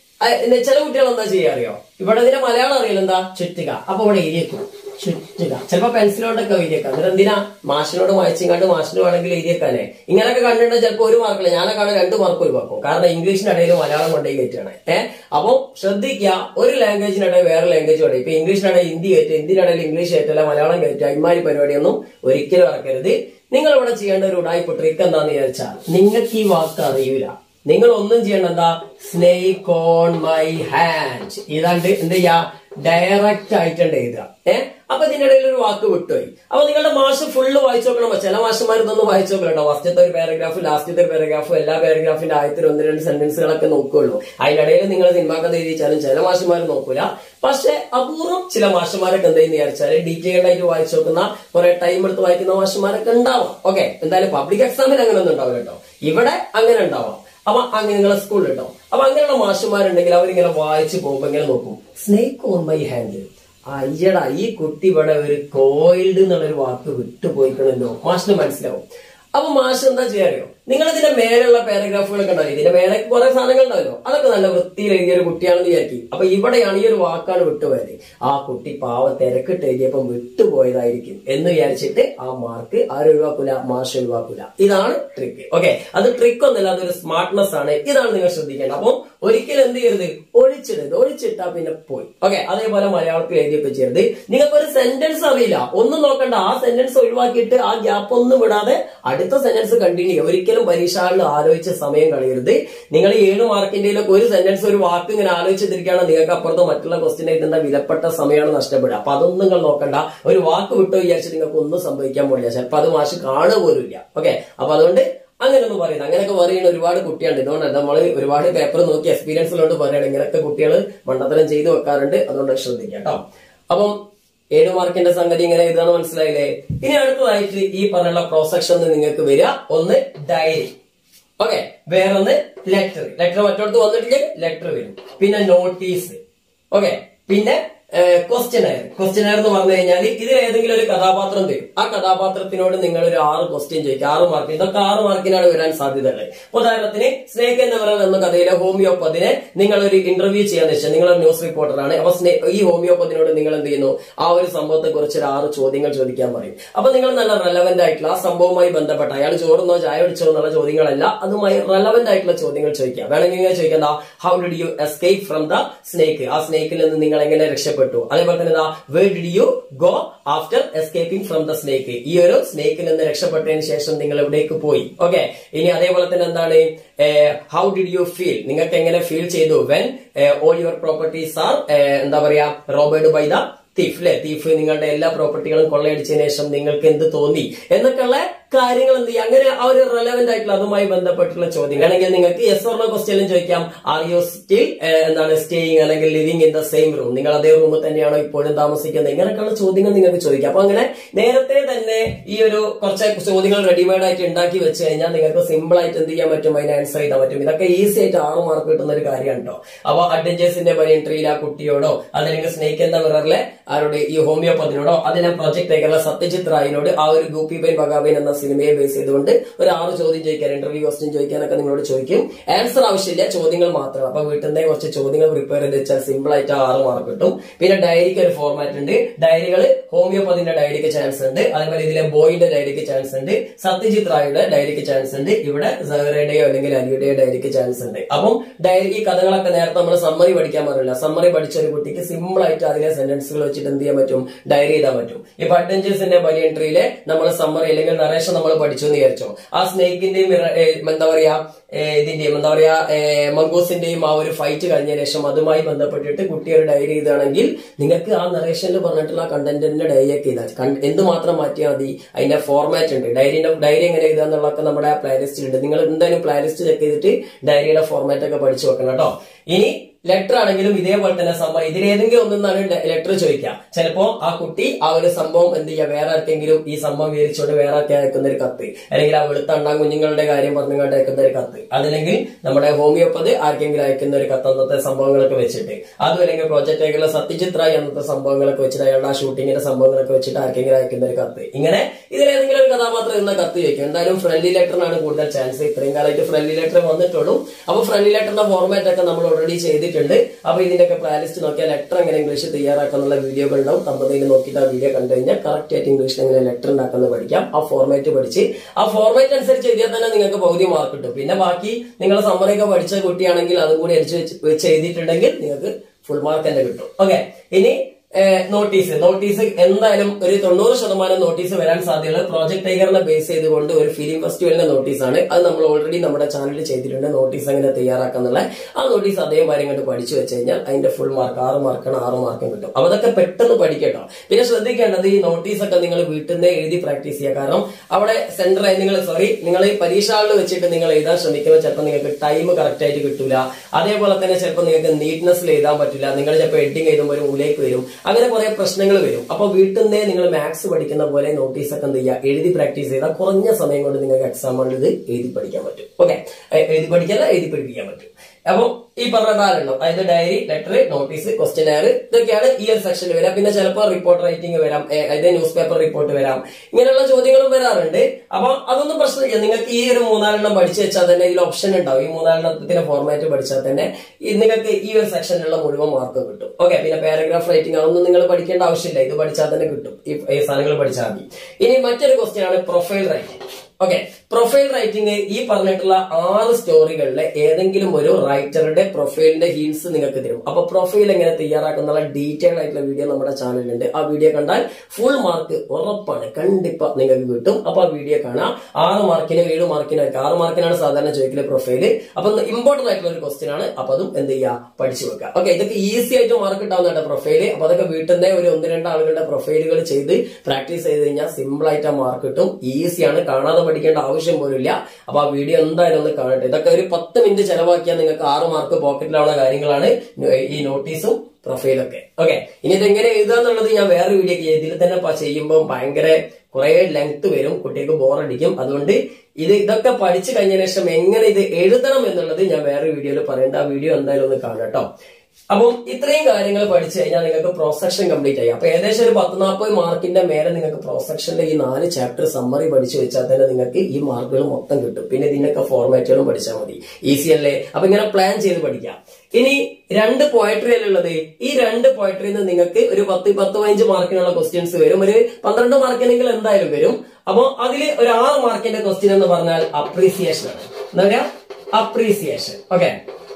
Speaker 1: ചില കുട്ടികൾ എന്താ ചെയ്യാ അറിയോ, ഇവിടെ ഇതിന്റെ മലയാളം അറിയില്ല, എന്താ ചുറ്റുക, അപ്പൊ ഇവിടെ എഴുതിയേക്കും ചുറ്റുക. ചിലപ്പോ പെൻസിലോട്ടൊക്കെ എഴുതിയേക്കാം. എന്നിട്ട് എന്തിനാ മാഷിനോട് വായിച്ചിങ്ങാണ്ട് മാഷിന് വേണമെങ്കിൽ എഴുതിയേക്കാനേ. ഇങ്ങനെയൊക്കെ കണ്ടിട്ട് ചിലപ്പോൾ 1 മാർക്കില്ല, ഞാനൊക്കെ 2 മാർക്ക് ഒഴിവാക്കും. കാരണം ഇംഗ്ലീഷിന്റെ ഇടയിൽ മലയാളം കൊണ്ടേ കയറ്റാണ്. അപ്പൊ ശ്രദ്ധിക്കുക, ഒരു ലാംഗ്വേജിനിടയിൽ വേറെ ലാംഗ്വേജ് വേണം. ഇപ്പൊ ഇംഗ്ലീഷിനിടയിൽ ഹിന്ദി കയറ്റുക, ഹിന്ദിയുടെ ഇംഗ്ലീഷ് കയറ്റില്ല, മലയാളം കയറ്റുക, ഇമാതിരി പരിപാടിയൊന്നും ഒരിക്കലും ഇറക്കരുത്. നിങ്ങൾ ഇവിടെ ചെയ്യേണ്ട ഒരു ഉടായ്പ ട്രിക്ക് എന്താന്ന് വിചാരിച്ചാൽ, നിങ്ങൾക്ക് ഈ വാക്ക് അറിയൂല, നിങ്ങൾ ഒന്നും ചെയ്യേണ്ട, എന്താ സ്നേക്ക് ഓൺ മൈ ഹാൻഡ് ഇതാണ്ട് എന്ത് ചെയ്യാ, ഡയറക്റ്റ് ആയിട്ടുണ്ട് എഴുതുക. അപ്പൊ ഇതിന്റെ ഇടയിൽ ഒരു വാക്ക് വിട്ടുപോയി. അപ്പൊ നിങ്ങളുടെ മാഷ് ഫുള്ള് വായിച്ചു നോക്കണം. ചില മാഷന്മാർ ഇതൊന്നും വായിച്ചു നോക്കലുണ്ടോ, ഫസ്റ്റത്തെ ഒരു പാരഗ്രാഫ്, ലാസ്റ്റത്തെ ഒരു പാരഗ്രാഫ്, എല്ലാ പാരഗ്രാഫിന്റെ ആദ്യത്തിൽ 1-2 സെന്റൻസുകളൊക്കെ നോക്കുകയുള്ളൂ. അതിനിടയിൽ നിങ്ങൾ സിനിമാക്കഥ എഴുതിച്ചാലും ചില മാഷന്മാർ നോക്കൂല. പക്ഷെ അപൂർവം ചില മാഷന്മാരൊക്കെ എന്തായെന്ന് വിചാരിച്ചാല് ഡീറ്റെയിൽഡ് ആയിട്ട് വായിച്ചു നോക്കുന്ന, കുറെ ടൈം എടുത്ത് വായിക്കുന്ന മാഷന്മാരൊക്കെ ഉണ്ടാവാം. ഓക്കെ, എന്തായാലും പബ്ലിക് എക്സാമിൽ അങ്ങനെ ഒന്നും ഉണ്ടാവില്ല കേട്ടോ, ഇവിടെ അങ്ങനെ ഉണ്ടാവാം. അപ്പൊ അങ്ങനെ നിങ്ങളെ സ്കൂളിൽ ഉണ്ടാവും. അപ്പൊ അങ്ങനെയുള്ള മാഷന്മാരുണ്ടെങ്കിൽ അവരിങ്ങനെ വായിച്ചു പോകുമ്പോ ഇങ്ങനെ നോക്കും, സ്നേക്ക് ഓൺ മൈ ഹാൻഡ്. അയ്യടാ, ഈ കുട്ടി ഇവിടെ ഒരു കോയിൽഡ് എന്നുള്ളൊരു വാക്ക് വിട്ടുപോയിക്കണല്ലോ, മാഷിന് മനസ്സിലാവും. അപ്പൊ മാഷ് എന്താ ചെയ്യാറിയോ, നിങ്ങൾ ഇതിന്റെ മേലുള്ള പാരഗ്രാഫുകളൊക്കെ ഉണ്ടാവും, ഇതിന്റെ മേലെ കുറെ സാധനങ്ങൾ ഉണ്ടാവല്ലോ, അതൊക്കെ നല്ല വൃത്തിയിൽ എഴുതിയ ഒരു കുട്ടിയാണെന്ന് വിചാരിക്കും. അപ്പൊ ഇവിടെയാണ് ഈ ഒരു വാക്കാണ് വിട്ടുപോയത്, ആ കുട്ടി പാവം തിരക്കിട്ട് എഴുതിയപ്പം വിട്ടുപോയതായിരിക്കും എന്ന് വിചാരിച്ചിട്ട് ആ മാർക്ക് ആരും ഒഴിവാക്കൂല, മാഷ് ഒഴിവാക്കൂല. ഇതാണ് ട്രിക്ക്. ഓക്കെ, അത് ട്രിക്ക് ഒന്നല്ല, അതൊരു സ്മാർട്ട്നെസ് ആണ്. ഇതാണ് നിങ്ങൾ ശ്രദ്ധിക്കേണ്ടത്. അപ്പം ഒരിക്കലും എന്ത് ചെയ്യരുത്, ഒഴിച്ചിട്ടാ പിന്നെ പോയി. ഓക്കെ, അതേപോലെ മലയാളത്തിൽ എഴുതിയൊക്കെ ചെയ്യരുത്. നിങ്ങൾക്ക് ഒരു സെന്റൻസ് അറിയില്ല, ഒന്നും നോക്കണ്ട, ആ സെന്റൻസ് ഒഴിവാക്കിയിട്ട് ആ ഗ്യാപ്പ് ഒന്നും വിടാതെ അടുത്ത സെന്റൻസ് കണ്ടിന്യൂ. ഒരിക്കലും പരീക്ഷകളിൽ ആലോചിച്ച സമയം കളയരുത്. നിങ്ങൾ 7 മാർക്കിന്റെയിലൊക്കെ ഒരു സെന്റൻസ്, ഒരു വാക്ക് ഇങ്ങനെ ആലോചിച്ചിരിക്കുകയാണ്, നിങ്ങൾക്ക് അപ്പുറത്ത് മറ്റുള്ള ക്വസ്റ്റ്യൻ ആയിട്ട് എന്താ വിലപ്പെട്ട സമയമാണ് നഷ്ടപ്പെടുക. അപ്പൊ അതൊന്നും നിങ്ങൾ നോക്കണ്ട. ഒരു വാക്ക് വിട്ടോ വിചാരിച്ചിട്ട് നിങ്ങൾക്ക് ഒന്നും സംഭവിക്കാൻ പോലില്ല, ചിലപ്പോൾ അത് മാഷ് കാണുക പോലും ഇല്ല. ഓക്കെ, അപ്പൊ അതുകൊണ്ട് അങ്ങനെയൊന്നും പറയുന്നത്, അങ്ങനെയൊക്കെ പറയുന്ന ഒരുപാട് കുട്ടിയുണ്ട്. ഇതുകൊണ്ട് നമ്മൾ ഒരുപാട് പേപ്പർ നോക്കി എക്സ്പീരിയൻസിലോട്ട് പറയുകയാണ്, ഇങ്ങനെയൊക്കെ കുട്ടികൾ മണ്ടത്തരം ചെയ്തു വെക്കാറുണ്ട്. അതുകൊണ്ട് ശ്രദ്ധിക്കാം കേട്ടോ. അപ്പം 7 മാർക്കിന്റെ സംഗതി ഇങ്ങനെ എഴുതാന്ന് മനസ്സിലായില്ലേ. ഇനി അടുത്തതായിട്ട് ഈ പറഞ്ഞുള്ള പ്രോസെക്ഷൻ നിങ്ങൾക്ക് വരിക, ഒന്ന് ഡയറി, ഓക്കെ, വേറൊന്ന് ലെറ്റർ മറ്റോടത്ത് വന്നിട്ടില്ല, ലെറ്റർ വരും. പിന്നെ നോട്ടീസ്, ഓക്കെ, പിന്നെ ക്വസ്റ്റ്യനെയർ എന്ന് പറഞ്ഞു കഴിഞ്ഞാൽ ഇതിൽ ഏതെങ്കിലും ഒരു കഥാപാത്രം തരും, ആ കഥാപാത്രത്തിനോട് നിങ്ങൾ ഒരു 6 ക്വസ്റ്റ്യൻ ചോദിക്കുക. 6 മാർക്ക്, ഇതൊക്കെ 6 മാർക്കിനാണ് വരാൻ സാധ്യതയുള്ളത്. ഉദാഹരണത്തിന് സ്നേക്ക് എന്ന് പറയുന്ന എന്ന കഥയിലെ ഹോമിയോപ്പതിനെ നിങ്ങൾ ഒരു ഇന്റർവ്യൂ ചെയ്യാന്ന് വെച്ചാൽ, നിങ്ങൾ ന്യൂസ് റിപ്പോർട്ടറാണ്. അപ്പൊ ഈ ഹോമിയോപ്പതിനോട് നിങ്ങൾ എന്ത് ചെയ്യുന്നു, ആ ഒരു സംഭവത്തെ കുറിച്ച് ഒരു 6 ചോദ്യങ്ങൾ ചോദിക്കാൻ പറയും. അപ്പൊ നിങ്ങൾ നല്ല റെലവെന്റ് ആയിട്ടുള്ള ആ സംഭവവുമായി ബന്ധപ്പെട്ട, അയാൾ ചോറുന്നോ ചായ കുടിച്ചോ എന്നുള്ള ചോദ്യങ്ങളല്ല, അതുമായി റെലവെന്റ് ആയിട്ടുള്ള ചോദ്യങ്ങൾ ചോദിക്കുക. വേണമെങ്കിൽ നിങ്ങൾ ചോദിക്കുന്ന, how did you escape from the snake, ആ സ്നേക്കിൽ നിന്ന് നിങ്ങൾ എങ്ങനെ രക്ഷപ്പെട്ടു. അതേപോലെ തന്നെ where did you go after escaping from the snake, ഈ ഒരു സ്നേക്കിൽ നിന്ന് രക്ഷപ്പെട്ടതിന് ശേഷം നിങ്ങൾ എവിടേക്ക് പോയി. ഓക്കെ, ഇനി അതേപോലെ തന്നെ എന്താണ്, how did you feel, നിങ്ങൾക്ക് എങ്ങനെ ഫീൽ ചെയ്തു when all your properties are എന്താ പറയാ robbed by the thief, അല്ലെ, തീഫ് നിങ്ങളുടെ എല്ലാ പ്രോപ്പർട്ടികളും കൊള്ളയടിച്ചതിന് ശേഷം നിങ്ങൾക്ക് എന്ത് തോന്നി എന്നൊക്കെയുള്ള കാര്യങ്ങൾ എന്ത് ചെയ്യുക. അങ്ങനെ ആ ഒരു റെലവെന്റ് ആയിട്ടുള്ള അതുമായി ബന്ധപ്പെട്ടുള്ള ചോദ്യം ആണെങ്കിൽ നിങ്ങൾക്ക് യെസ് ഓർ നോ ക്വസ്റ്റ്യനും ചോദിക്കാം. ആർ യു സ്റ്റിൽ എന്താണ് സ്റ്റേയിങ് അല്ലെങ്കിൽ living in the same room, നിങ്ങൾ അതേ റൂമിൽ തന്നെയാണോ ഇപ്പോഴും താമസിക്കുന്നത്, ഇങ്ങനെയൊക്കെയുള്ള ചോദ്യങ്ങൾ നിങ്ങൾക്ക് ചോദിക്കാം. അപ്പൊ അങ്ങനെ നേരത്തെ തന്നെ ഈ ഒരു കുറച്ച് ചോദ്യങ്ങൾ റെഡിമെയ്ഡ് ആയിട്ട് ഉണ്ടാക്കി വെച്ച് കഴിഞ്ഞാൽ നിങ്ങൾക്ക് സിമ്പിൾ ആയിട്ട് എന്ത് ചെയ്യാൻ പറ്റും, അതിന് ആൻസർ ചെയ്താൽ പറ്റും. ഇതൊക്കെ ഈസി ആയിട്ട് 6 മാർക്ക് കിട്ടുന്ന ഒരു കാര്യമാണ് കേട്ടോ. അപ്പൊ അഡ്വഞ്ചേഴ്സിന്റെ എൻട്രിയിൽ ആ കുട്ടിയോടോ അല്ലെങ്കിൽ സ്നേക്ക് എന്ന മിററിലെ ആരോട്, ഈ ഹോമിയോപ്പതിനോടോ, അതിനെ പ്രൊജക്ട് ആയിട്ടുള്ള സത്യജിത് റായിനോട് ആ ഒരു ഗൂപ്പിബൈൻ ബഗാബൈൻ എന്ന സിനിമയെ ബേസ് ചെയ്തുകൊണ്ട് ഒരു 6 ചോദ്യം ചോദിക്കാൻ, ഇന്റർവ്യൂ ക്വസ്റ്റ്യൻ ചോദിക്കാനൊക്കെ നിങ്ങളോട് ചോദിക്കും. ആൻസർ ആവശ്യമില്ല, ചോദ്യങ്ങൾ മാത്രം. അപ്പൊ വീട്ടിൽ നിന്ന് കുറച്ച് ചോദ്യങ്ങൾ പ്രിപ്പയർ ചെയ്ത് വെച്ചാൽ സിമ്പിൾ ആയിട്ട് 6 മാർക്ക് കിട്ടും. പിന്നെ ഡയറിക്ക് ഒരു ഫോർമാറ്റ് ഉണ്ട്. ഡയറികൾ ഹോമിയോപ്പതിന്റെ ഡയറിക്ക് ചാൻസ് ഉണ്ട്, അതേപോലെ ഇതിലെ ബോയിന്റെ ഡയറിക്ക് ചാൻസ് ഉണ്ട്, സത്യജിത് റായുടെ ഡയറിക്ക് ചാൻസ് ഉണ്ട്, ഇവിടെ സഹറയുടെയോ അല്ലെങ്കിൽ അലിയുടെയോ ഡയറിക്ക് ചാൻസ് ഉണ്ട്. അപ്പം ഡയറി ഈ കഥകളൊക്കെ നേരത്തെ നമ്മൾ സമ്മറി പഠിക്കാൻ പാടില്ല. സമ്മറി പഠിച്ച ഒരു കുട്ടിക്ക് സിമ്പിൾ ആയിട്ട് അതിലെ സെന്റൻസുകൾ വെച്ചിട്ട് എന്ത് ചെയ്യാൻ പറ്റും, ഡയറി ചെയ്താൻ പറ്റും. ഇപ്പൊ അഡ്വഞ്ചേഴ്സിന്റെ ബലി എൻട്രിയിലെ നമ്മൾ സമ്മറി അല്ലെങ്കിൽ നറേഷൻ നറേഷൻ നമ്മൾ പഠിച്ചു എന്ന് വിചാരിച്ചോ. ആ സ്നേക്കിന്റെയും എന്താ പറയാ ഇതിന്റെയും എന്താ പറയാ മംഗൂസിന്റെയും ആ ഒരു ഫൈറ്റ് കഴിഞ്ഞ ശേഷം അതുമായി ബന്ധപ്പെട്ടിട്ട് കുട്ടി ഒരു ഡയറി ചെയ്താണെങ്കിൽ നിങ്ങൾക്ക് ആ നറേഷനിൽ പറഞ്ഞിട്ടുള്ള കണ്ടന്റിന്റെ ഡയറി ഒക്കെ ചെയ്താൽ എന്തുമാത്രം മാറ്റിയാൽ മതി. അതിന്റെ ഫോർമാറ്റ് ഉണ്ട്. ഡയറി എങ്ങനെ എഴുതുക എന്നുള്ളതൊക്കെ നമ്മുടെ ആ പ്ലേലിസ്റ്റിൽ ഉണ്ട്. നിങ്ങൾ എന്തായാലും പ്ലേലിസ്റ്റ് ചെക്ക് ചെയ്തിട്ട് ഡയറിയുടെ ഫോർമാറ്റ് ഒക്കെ പഠിച്ചു വെക്കണം കേട്ടോ. ഇനി ലെറ്റർ ആണെങ്കിലും ഇതേപോലെ തന്നെ സംഭവം ഇതിലേതെങ്കിലും ഒന്നാണ് ലെറ്റർ ചോദിക്കുക. ചിലപ്പോ ആ കുട്ടി ആ ഒരു സംഭവം എന്ത് ചെയ്യുക, വേറെ ആർക്കെങ്കിലും ഈ സംഭവം വിവരിച്ചുകൊണ്ട് വേറെ ആർക്കെ അയക്കുന്ന ഒരു കത്ത്, അല്ലെങ്കിൽ ആ വെളുത്തണ്ണാൻ കുഞ്ഞുങ്ങളുടെ കാര്യം പറഞ്ഞുകൊണ്ട് അയക്കുന്ന ഒരു കത്ത്, അതല്ലെങ്കിൽ നമ്മുടെ ഹോമിയോപ്പതി ആർക്കെങ്കിലും അയക്കുന്ന ഒരു കത്ത് അന്നത്തെ സംഭവങ്ങളൊക്കെ വെച്ചിട്ട്, അതും അല്ലെങ്കിൽ പ്രോജക്ട് ആയിട്ടുള്ള സത്യജിത്രായി അന്നത്തെ സംഭവങ്ങളൊക്കെ വെച്ചിട്ട് അയാളുടെ ആ ഷൂട്ടിങ്ങിന്റെ സംഭവങ്ങളൊക്കെ വെച്ചിട്ട് ആർക്കെങ്കിലും അയക്കുന്ന ഒരു കത്ത്, ഇങ്ങനെ ഇതിലേതെങ്കിലും ഒരു കഥാപാത്രം എന്ന കത്ത് ചോദിക്കും. എന്തായാലും ഫ്രണ്ട്ലി ലെറ്ററിനാണ് കൂടുതൽ ചാൻസ്. ഇത്രയും കാലമായിട്ട് ഫ്രണ്ട്ലി ലെറ്റർ വന്നിട്ടുള്ളൂ. അപ്പൊ ഫ്രണ്ട്ലി ലെറ്ററിന്റെ ഫോർമാറ്റ് ഒക്കെ നമ്മൾ ഓൾറെഡി ചെയ്തിട്ടുണ്ട്. അപ്പൊ ഇതിന്റെയൊക്കെ പ്ലേലിസ്റ്റ് നോക്കിയാൽ ലെറ്റർ എങ്ങനെ ഇംഗ്ലീഷ് തയ്യാറാക്കാനുള്ള വീഡിയോകൾ ഉണ്ടാവും. തമ്പതിയിൽ നോക്കിയിട്ട് ആ വീഡിയോ കണ്ടു കഴിഞ്ഞാൽ കറക്റ്റ് ആയിട്ട് ഇംഗ്ലീഷിൽ എങ്ങനെ ലെറ്റർ ഉണ്ടാക്കുന്നത് പഠിക്കാം. ആ ഫോർമാറ്റ് പഠിച്ച് ആ ഫോർമാറ്റ് അനുസരിച്ച് എഴുതിയാൽ തന്നെ നിങ്ങൾക്ക് പകുതി മാർക്ക് കിട്ടും. പിന്നെ ബാക്കി നിങ്ങൾ സമ്മറിയൊക്കെ പഠിച്ച കുട്ടിയാണെങ്കിൽ അതും കൂടി വെച്ച് എഴുതിയിട്ടുണ്ടെങ്കിൽ നിങ്ങൾക്ക് ഫുൾ മാർക്ക് തന്നെ കിട്ടും. ഓക്കെ, ഇനി നോട്ടീസ് എന്തായാലും ഒരു 90% നോട്ടീസ് വരാൻ സാധ്യതയുള്ളത് പ്രോജക്ട് ടൈഗറിനെ ബേസ് ചെയ്തുകൊണ്ട് ഒരു ഫിലിം ഫെസ്റ്റിവലിന്റെ നോട്ടീസാണ്. അത് നമ്മൾ ഓൾറെഡി നമ്മുടെ ചാനലിൽ ചെയ്തിട്ടുണ്ട്. നോട്ടീസ് എങ്ങനെ തയ്യാറാക്കാന്നുള്ള ആ നോട്ടീസ് അതേമാതിരി കണ്ട് പഠിച്ചു വെച്ച് കഴിഞ്ഞാൽ അതിന്റെ ഫുൾ മാർക്ക് 6 മാർക്കാണ്, 6 മാർക്കും കിട്ടും. അപ്പൊ അതൊക്കെ പെട്ടെന്ന് പഠിക്കട്ടോ. പിന്നെ ശ്രദ്ധിക്കേണ്ടത് ഈ നോട്ടീസൊക്കെ നിങ്ങൾ വീട്ടിൽ നിന്ന് എഴുതി പ്രാക്ടീസ് ചെയ്യുക. കാരണം അവിടെ സെന്ററായി നിങ്ങൾ പരീക്ഷകളിൽ വെച്ചിട്ട് നിങ്ങൾ എഴുതാൻ ശ്രമിക്കുമ്പോൾ ചിലപ്പോൾ നിങ്ങൾക്ക് ടൈം കറക്റ്റ് ആയിട്ട് കിട്ടൂല. അതേപോലെ തന്നെ ചിലപ്പോൾ നിങ്ങൾക്ക് നീറ്റ്നെസ്സിൽ എഴുതാൻ പറ്റില്ല. നിങ്ങൾ ചിലപ്പോൾ എഡിറ്റിംഗ് എഴുതുമ്പോൾ ഒരു മൂലയ്ക്ക് വരും. അങ്ങനെ കുറെ പ്രശ്നങ്ങൾ വരും. അപ്പൊ വീട്ടിൽ നിന്നേ നിങ്ങൾ മാത്സ് പഠിക്കുന്ന പോലെ നോട്ടീസൊക്കെ എന്ത് ചെയ്യുക, എഴുതി പ്രാക്ടീസ് ചെയ്താൽ കുറഞ്ഞ സമയം കൊണ്ട് നിങ്ങൾക്ക് എക്സാമിൽ ഇത് എഴുതി പഠിക്കാൻ പറ്റും. ഓക്കെ, എഴുതി പഠിപ്പിക്കാൻ പറ്റും. അപ്പൊ ഈ പറഞ്ഞ 4 അതായത് ഡയറി, ലെറ്റർ, നോട്ടീസ്, ക്വസ്റ്റ്യൻ ഇതൊക്കെയാണ് ഈ ഒരു സെക്ഷനിൽ വരാം. പിന്നെ ചിലപ്പോൾ റിപ്പോർട്ട് റൈറ്റിംഗ് വരാം, അതായത് ന്യൂസ് പേപ്പർ റിപ്പോർട്ട് വരാം. ഇങ്ങനെയുള്ള ചോദ്യങ്ങളും വരാറുണ്ട്. അപ്പൊ അതൊന്നും പ്രശ്നമില്ല. നിങ്ങൾക്ക് ഈ ഒരു 3-4 പഠിച്ചു വെച്ചാൽ തന്നെ ഇതിൽ ഓപ്ഷൻ ഉണ്ടാവും. ഈ 3-4 ഫോർമാറ്റ് പഠിച്ചാൽ തന്നെ നിങ്ങൾക്ക് ഈ ഒരു സെക്ഷനിലുള്ള മുഴുവൻ മാർക്ക് കിട്ടും. ഓക്കെ, പിന്നെ പാരഗ്രാഫ് റൈറ്റിംഗ് അതൊന്നും നിങ്ങൾ പഠിക്കേണ്ട ആവശ്യമില്ല. ഇത് പഠിച്ചാൽ തന്നെ കിട്ടും. ഈ സാധനങ്ങൾ പഠിച്ചാൽ മതി. ഇനി മറ്റൊരു ക്വസ്റ്റ്യൻ ആണ് profile writing. Okay, profile writing ഈ പറഞ്ഞിട്ടുള്ള 6 സ്റ്റോറികളിലെ ഏതെങ്കിലും ഒരു റൈറ്ററുടെ പ്രൊഫൈലിന്റെ ഹിന്റ്സ് നിങ്ങൾക്ക് തരും. അപ്പൊ പ്രൊഫൈൽ എങ്ങനെ തയ്യാറാക്കുന്ന ഡീറ്റെയിൽ ആയിട്ടുള്ള വീഡിയോ നമ്മുടെ ചാനലിലുണ്ട്. ആ വീഡിയോ കണ്ടാൽ ഫുൾ മാർക്ക് ഉറപ്പാണ്, കണ്ടിപ്പ നിങ്ങൾക്ക് കിട്ടും. അപ്പൊ ആ വീഡിയോ കാണാം. 6 മാർക്കിന് 7 മാർക്കിനൊക്കെ 6 മാർക്കിനാണ് സാധാരണ ചോദിക്കല് പ്രൊഫൈല്. അപ്പൊ ഇമ്പോർട്ടന്റ് ആയിട്ടുള്ള ഒരു ക്വസ്റ്റ്യൻ ആണ്. അപ്പൊ അതും എന്ത് ചെയ്യുക, പഠിച്ചു വെക്കുക. ഓക്കെ, ഇതൊക്കെ ഈസി ആയിട്ട് മാർക്ക് കിട്ടാവുന്നതാണ് പ്രൊഫൈല്. അപ്പൊ അതൊക്കെ വീട്ടിൽ നിന്ന് ഒരു 1-2 ആളുകളുടെ പ്രൊഫൈലുകൾ ചെയ്ത് പ്രാക്ടീസ് ചെയ്ത് കഴിഞ്ഞാൽ സിമ്പിൾ ആയിട്ട് ആ മാർക്ക് കിട്ടും. ഈസിയാണ്, കാണാതെ പഠിക്കേണ്ട ആവശ്യം പോലും ഇല്ല. അപ്പൊ ആ വീഡിയോ എന്തായാലും ഒന്ന് കാണട്ടെ. ഇതൊക്കെ ഒരു 10 മിനിറ്റ് ചെലവാക്കിയാൽ നിങ്ങൾക്ക് 6 മാർക്ക് പോക്കറ്റിലാവുന്ന കാര്യങ്ങളാണ് ഈ നോട്ടീസും പ്രൊഫൈലൊക്കെ. ഓക്കെ, ഇനി ഇതെങ്ങനെ എഴുതുക എന്നുള്ളത് ഞാൻ വേറെ വീഡിയോ ഇതിൽ തന്നെ ചെയ്യുമ്പോൾ ഭയങ്കര കുറെ ലെങ്ത് വരും, കുട്ടികൾക്ക് ബോറടിക്കും. അതുകൊണ്ട് ഇതൊക്കെ പഠിച്ചു കഴിഞ്ഞ ശേഷം എങ്ങനെ ഇത് എഴുതണം എന്നുള്ളത് ഞാൻ വേറെ വീഡിയോയിൽ പറയേണ്ട. ആ വീഡിയോ എന്തായാലും ഒന്ന് കാണട്ടോ. അപ്പം ഇത്രയും കാര്യങ്ങൾ പഠിച്ചു കഴിഞ്ഞാൽ നിങ്ങൾക്ക് പ്രോസെക്ഷൻ കംപ്ലീറ്റ് ആയി. അപ്പൊ ഏകദേശം ഒരു 10-40 മാർക്കിന്റെ മേലെ നിങ്ങൾക്ക് പ്രോസെക്ഷനിലെ ഈ 4 ചാപ്റ്റർ സമ്മറി പഠിച്ചു വെച്ചാൽ തന്നെ നിങ്ങൾക്ക് ഈ മാർക്കുകൾ മൊത്തം കിട്ടും. പിന്നെ ഇതിനൊക്കെ ഫോർമാറ്റുകളും പഠിച്ചാൽ മതി. ഈസി അല്ലേ? അപ്പൊ ഇങ്ങനെ പ്ലാൻ ചെയ്ത് പഠിക്കാം. ഇനി 2 പോയട്രി ഉള്ളത്. ഈ 2 പോയട്രിയിൽ നിന്ന് നിങ്ങൾക്ക് ഒരു 10-15 മാർക്കിനുള്ള ക്വസ്റ്റ്യൻസ് വരും. ഒരു 12 മാർക്കിനെങ്കിലും എന്തായാലും വരും. അപ്പൊ അതിൽ ഒരു 6 മാർക്കിന്റെ ക്വസ്റ്റ്യൻ എന്ന് പറഞ്ഞാൽ അപ്രീസിയേഷൻ ആണ്. എന്താ പറയാ? അപ്രീസിയേഷൻ. ഓക്കെ,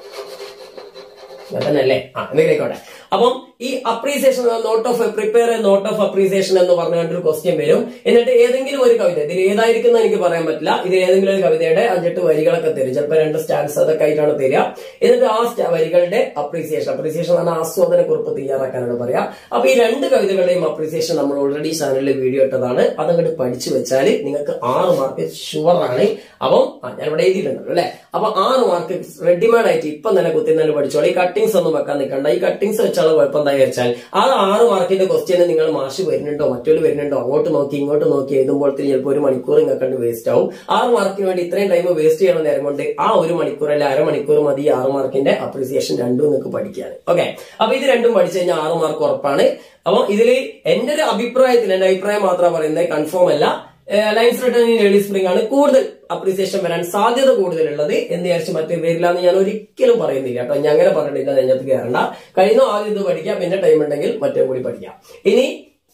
Speaker 1: അല്ലേ? എന്തെങ്കിലും ആയിക്കോട്ടെ. അപ്പം ഈ appreciation prepare a note of appreciation എന്ന് പറഞ്ഞൊരു ക്വസ്റ്റ്യൻ വരും. എന്നിട്ട് ഏതെങ്കിലും ഒരു കവിത, ഇതിൽ ഏതായിരിക്കും എനിക്ക് പറയാൻ പറ്റില്ല, ഇത് ഏതെങ്കിലും ഒരു കവിതയുടെ 5-8 വരികളൊക്കെ തരും. ചിലപ്പോൾ 2 സ്റ്റാൻസ് അതൊക്കെ ആയിട്ടാണ് തരിക. എന്നിട്ട് ആ വരികളുടെ അപ്രീസിയേഷൻ ആണ് ആസ്വാദന കുറിപ്പ് തയ്യാറാക്കാനാണ് പറയാ. അപ്പൊ ഈ 2 കവിതകളുടെയും അപ്രീസിയേഷൻ നമ്മൾ ഓൾറെഡി ചാനലിൽ വീഡിയോ ഇട്ടതാണ്. അതങ്ങോട്ട് പഠിച്ചു വെച്ചാൽ നിങ്ങൾക്ക് 6 മാർക്ക് ഷുവറാണ്. അപ്പം ഞാൻ ഇവിടെ എഴുതിയിട്ടുണ്ടല്ലോ അല്ലെ? അപ്പൊ 6 മാർക്ക് റെഡിമെയ്ഡ് ആയിട്ട് ഇപ്പം തന്നെ കുത്തിരുന്നാലും പഠിച്ചോളൂ. ഈ കട്ടിങ്സ് ഒന്നും വെക്കാൻ നിൽക്കണ്ട. ഈ കട്ടിങ്സ് വെച്ചാൽ കുഴപ്പം എന്താ വെച്ചാൽ ആ 6 മാർക്കിന്റെ ക്വസ്റ്റ്യന് നിങ്ങൾ മാഷ് വരുന്നുണ്ടോ മറ്റൊരു വരുന്നുണ്ടോ അങ്ങോട്ട് നോക്കി ഇങ്ങോട്ട് നോക്കി എഴുതുമ്പോൾ ചിലപ്പോൾ 1 മണിക്കൂർ നിങ്ങൾക്ക് വേസ്റ്റ് ആവും. 6 മാർക്കിന് വേണ്ടി ഇത്രയും ടൈം വേസ്റ്റ് ചെയ്യണ നേരം കൊണ്ട് ആ 1 മണിക്കൂർ അല്ല അരമണിക്കൂർ മതി 6 മാർക്കിന്റെ അപ്രീസിയേഷൻ രണ്ടും നിങ്ങൾക്ക് പഠിക്കാൻ. ഓക്കെ, അപ്പൊ ഇത് രണ്ടും പഠിച്ചു കഴിഞ്ഞാൽ 6 മാർക്ക് ഉറപ്പാണ്. അപ്പൊ ഇതിൽ എന്റെ ഒരു അഭിപ്രായത്തിൽ, എന്റെ അഭിപ്രായം മാത്രമാണ് പറയുന്നത്, കൺഫേം അല്ല. Lines written in early spring ആണ് കൂടുതൽ അപ്രീസിയേഷൻ വരാൻ സാധ്യത കൂടുതലുള്ളത് എന്ന് വിചാരിച്ച് മറ്റേ പേരില്ലാന്ന് ഞാൻ ഒരിക്കലും പറയുന്നില്ല കേട്ടോ. ഞാൻ അങ്ങനെ പറഞ്ഞിട്ടില്ല. അതിനകത്ത് കയറണ്ട. കഴിഞ്ഞ ആദ്യം ഇത് പഠിക്കാം, പിന്നെ ടൈം ഉണ്ടെങ്കിൽ മറ്റേ കൂടി പഠിക്കാം. ഇനി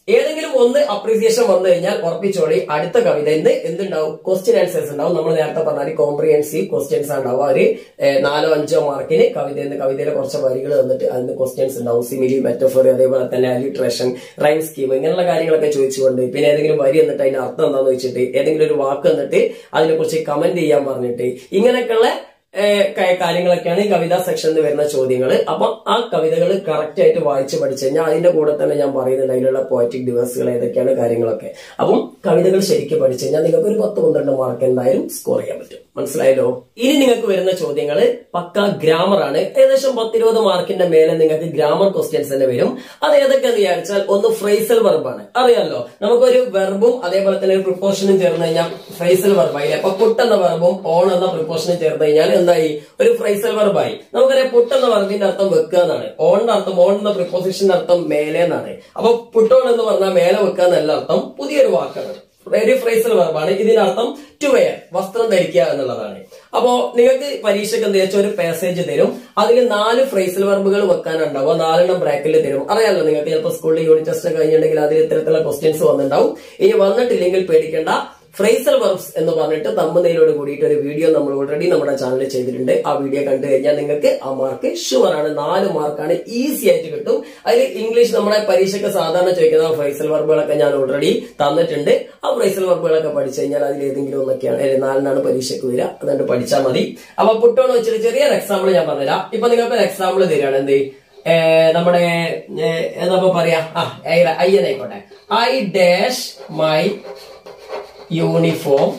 Speaker 1: ഏതെങ്കിലും ഒന്ന് അപ്രീസിയേഷൻ വന്നു കഴിഞ്ഞാൽ ഉറപ്പിച്ചോളി അടുത്ത കവിതയിൽ എന്തുണ്ടാവും? ക്വസ്റ്റ്യൻ ആൻസേഴ്സ് ഉണ്ടാവും. നമ്മൾ നേരത്തെ പറഞ്ഞാൽ കോംപ്രിഹെൻസീവ് ക്വസ്റ്റ്യൻസ് ഉണ്ടാവും. ഒരു 4-5 മാർക്കിന് കവിതയിലെ കുറച്ച് വരികൾ തന്നിട്ട് അതിന് ക്വസ്റ്റ്യൻസ് ഉണ്ടാവും. സിമിലി, മെറ്റഫോർ, അതേപോലെ തന്നെ അലിട്രേഷൻ, റൈം സ്കീം, ഇങ്ങനെയുള്ള കാര്യങ്ങളൊക്കെ ചോദിച്ചുകൊണ്ട് പിന്നെ ഏതെങ്കിലും വരി എന്നിട്ട് അതിന്റെ അർത്ഥം എന്താന്ന് വെച്ചിട്ട് ഏതെങ്കിലും ഒരു വാക്ക് എന്നിട്ട് അതിനെക്കുറിച്ച് കമന്റ് ചെയ്യാൻ പറഞ്ഞിട്ട് ഇങ്ങനെയൊക്കെയുള്ള കാര്യങ്ങളൊക്കെയാണ് ഈ കവിതാ സെക്ഷനിൽ വരുന്ന ചോദ്യങ്ങൾ. അപ്പൊ ആ കവിതകൾ കറക്റ്റ് ആയിട്ട് വായിച്ച് പഠിച്ചു കഴിഞ്ഞാൽ അതിന്റെ കൂടെ തന്നെ ഞാൻ പറയുന്നുണ്ട് അതിലുള്ള പോയറ്റിക് ഡിവേഴ്സുകൾ ഏതൊക്കെയാണ് കാര്യങ്ങളൊക്കെ. അപ്പം കവിതകൾ ശരിക്കും പഠിച്ചു കഴിഞ്ഞാൽ നിങ്ങൾക്ക് ഒരു 10-12 മാർക്ക് എന്തായാലും സ്കോർ ചെയ്യാൻ പറ്റും. മനസ്സിലായല്ലോ? ഇനി നിങ്ങൾക്ക് വരുന്ന ചോദ്യങ്ങൾ പക്ക ഗ്രാമർ ആണ്. ഏകദേശം 10-20 മാർക്കിന്റെ മേലെ നിങ്ങൾക്ക് ഗ്രാമർ ക്വസ്റ്റ്യൻസ് തന്നെ വരും. അത് ഏതൊക്കെയെന്ന് വിചാരിച്ചാൽ ഒന്ന് ഫ്രേസൽ വെർബാണ്. അറിയാമല്ലോ, നമുക്കൊരു വെർബും അതേപോലെ തന്നെ ഒരു പ്രിപ്പോഷനും ചേർന്ന് കഴിഞ്ഞാൽ ഫ്രേസൽ വെർബായി. അപ്പൊ പുട്ട് എന്ന വെർബും ഓൺ എന്ന പ്രിപ്പോഷനും ചേർന്ന് കഴിഞ്ഞാൽ എന്തായി? ഒരു ഫ്രേസൽ വെർബായി. നമുക്കറിയാം പുട്ട് എന്ന വെർബിന്റെ അർത്ഥം വെക്കുക എന്നാണ്. ഓണിന്റെ അർത്ഥം, ഓൺ എന്ന പ്രിപ്പോസിഷന്റെ അർത്ഥം മേലെ എന്നാണ്. അപ്പൊ പുട്ടോൺ എന്ന് പറഞ്ഞാൽ മേലെ വെക്കുക എന്നല്ല അർത്ഥം, പുതിയൊരു വാക്കാണ്. ഒരു ഫ്രേസൽ വെർബാണ്. ഇതിനർത്ഥം ടു വെയർ, വസ്ത്രം ധരിക്കുക എന്നുള്ളതാണ്. അപ്പോ നിങ്ങൾക്ക് പരീക്ഷയ്ക്ക് എന്താ വെച്ചാൽ ഒരു പാസേജ് തരും. അതിൽ 4 ഫ്രേസൽ വെർബുകൾ വെക്കാനുണ്ടാവും. 4 ബ്രാക്കറ്റിൽ തരും. അറിയാമല്ലോ, നിങ്ങൾക്ക് ചിലപ്പോൾ സ്കൂളിൽ യൂണിറ്റ് ടെസ്റ്റ് കഴിഞ്ഞിട്ടുണ്ടെങ്കിൽ അതിൽ ഇത്തരത്തിലുള്ള ക്വസ്റ്റ്യൻസ് വന്നിട്ടുണ്ടാവും. ഇനി വന്നിട്ടില്ലെങ്കിൽ പേടിക്കേണ്ട. ഫ്രേസൽ വെർബ്സ് എന്ന് പറഞ്ഞിട്ട് തമ്പനയിലോട് കൂടിയിട്ട് ഒരു വീഡിയോ നമ്മൾ ഓൾറെഡി നമ്മുടെ ചാനലിൽ ചെയ്തിട്ടുണ്ട്. ആ വീഡിയോ കണ്ടു കഴിഞ്ഞാൽ നിങ്ങൾക്ക് ആ മാർക്ക് ഷുവർ ആണ്. 4 മാർക്കാണ്, ഈസി ആയിട്ട് കിട്ടും. അതിൽ ഇംഗ്ലീഷ് നമ്മുടെ പരീക്ഷയ്ക്ക് സാധാരണ ചോദിക്കുന്ന ഫ്രേസൽ വെർബുകളൊക്കെ ഞാൻ ഓൾറെഡി തന്നിട്ടുണ്ട്. ആ ഫ്രേസൽ വെർബുകളൊക്കെ പഠിച്ചു കഴിഞ്ഞാൽ അതിൽ ഏതെങ്കിലും ഒന്നൊക്കെയാണ് 4 പരീക്ഷയ്ക്ക് വരിക. അതുകൊണ്ട് പഠിച്ചാൽ മതി. അപ്പൊ പുട്ടോണ് വെച്ചിട്ട് ചെറിയൊരു എക്സാമ്പിൾ ഞാൻ പറഞ്ഞുതരാം. ഇപ്പൊ നിങ്ങൾക്ക് ഒരു എക്സാമ്പിൾ തരികയാണ്. എന്ത് നമ്മുടെ എന്താ പറയാ, ആയിക്കോട്ടെ. I dash my uniform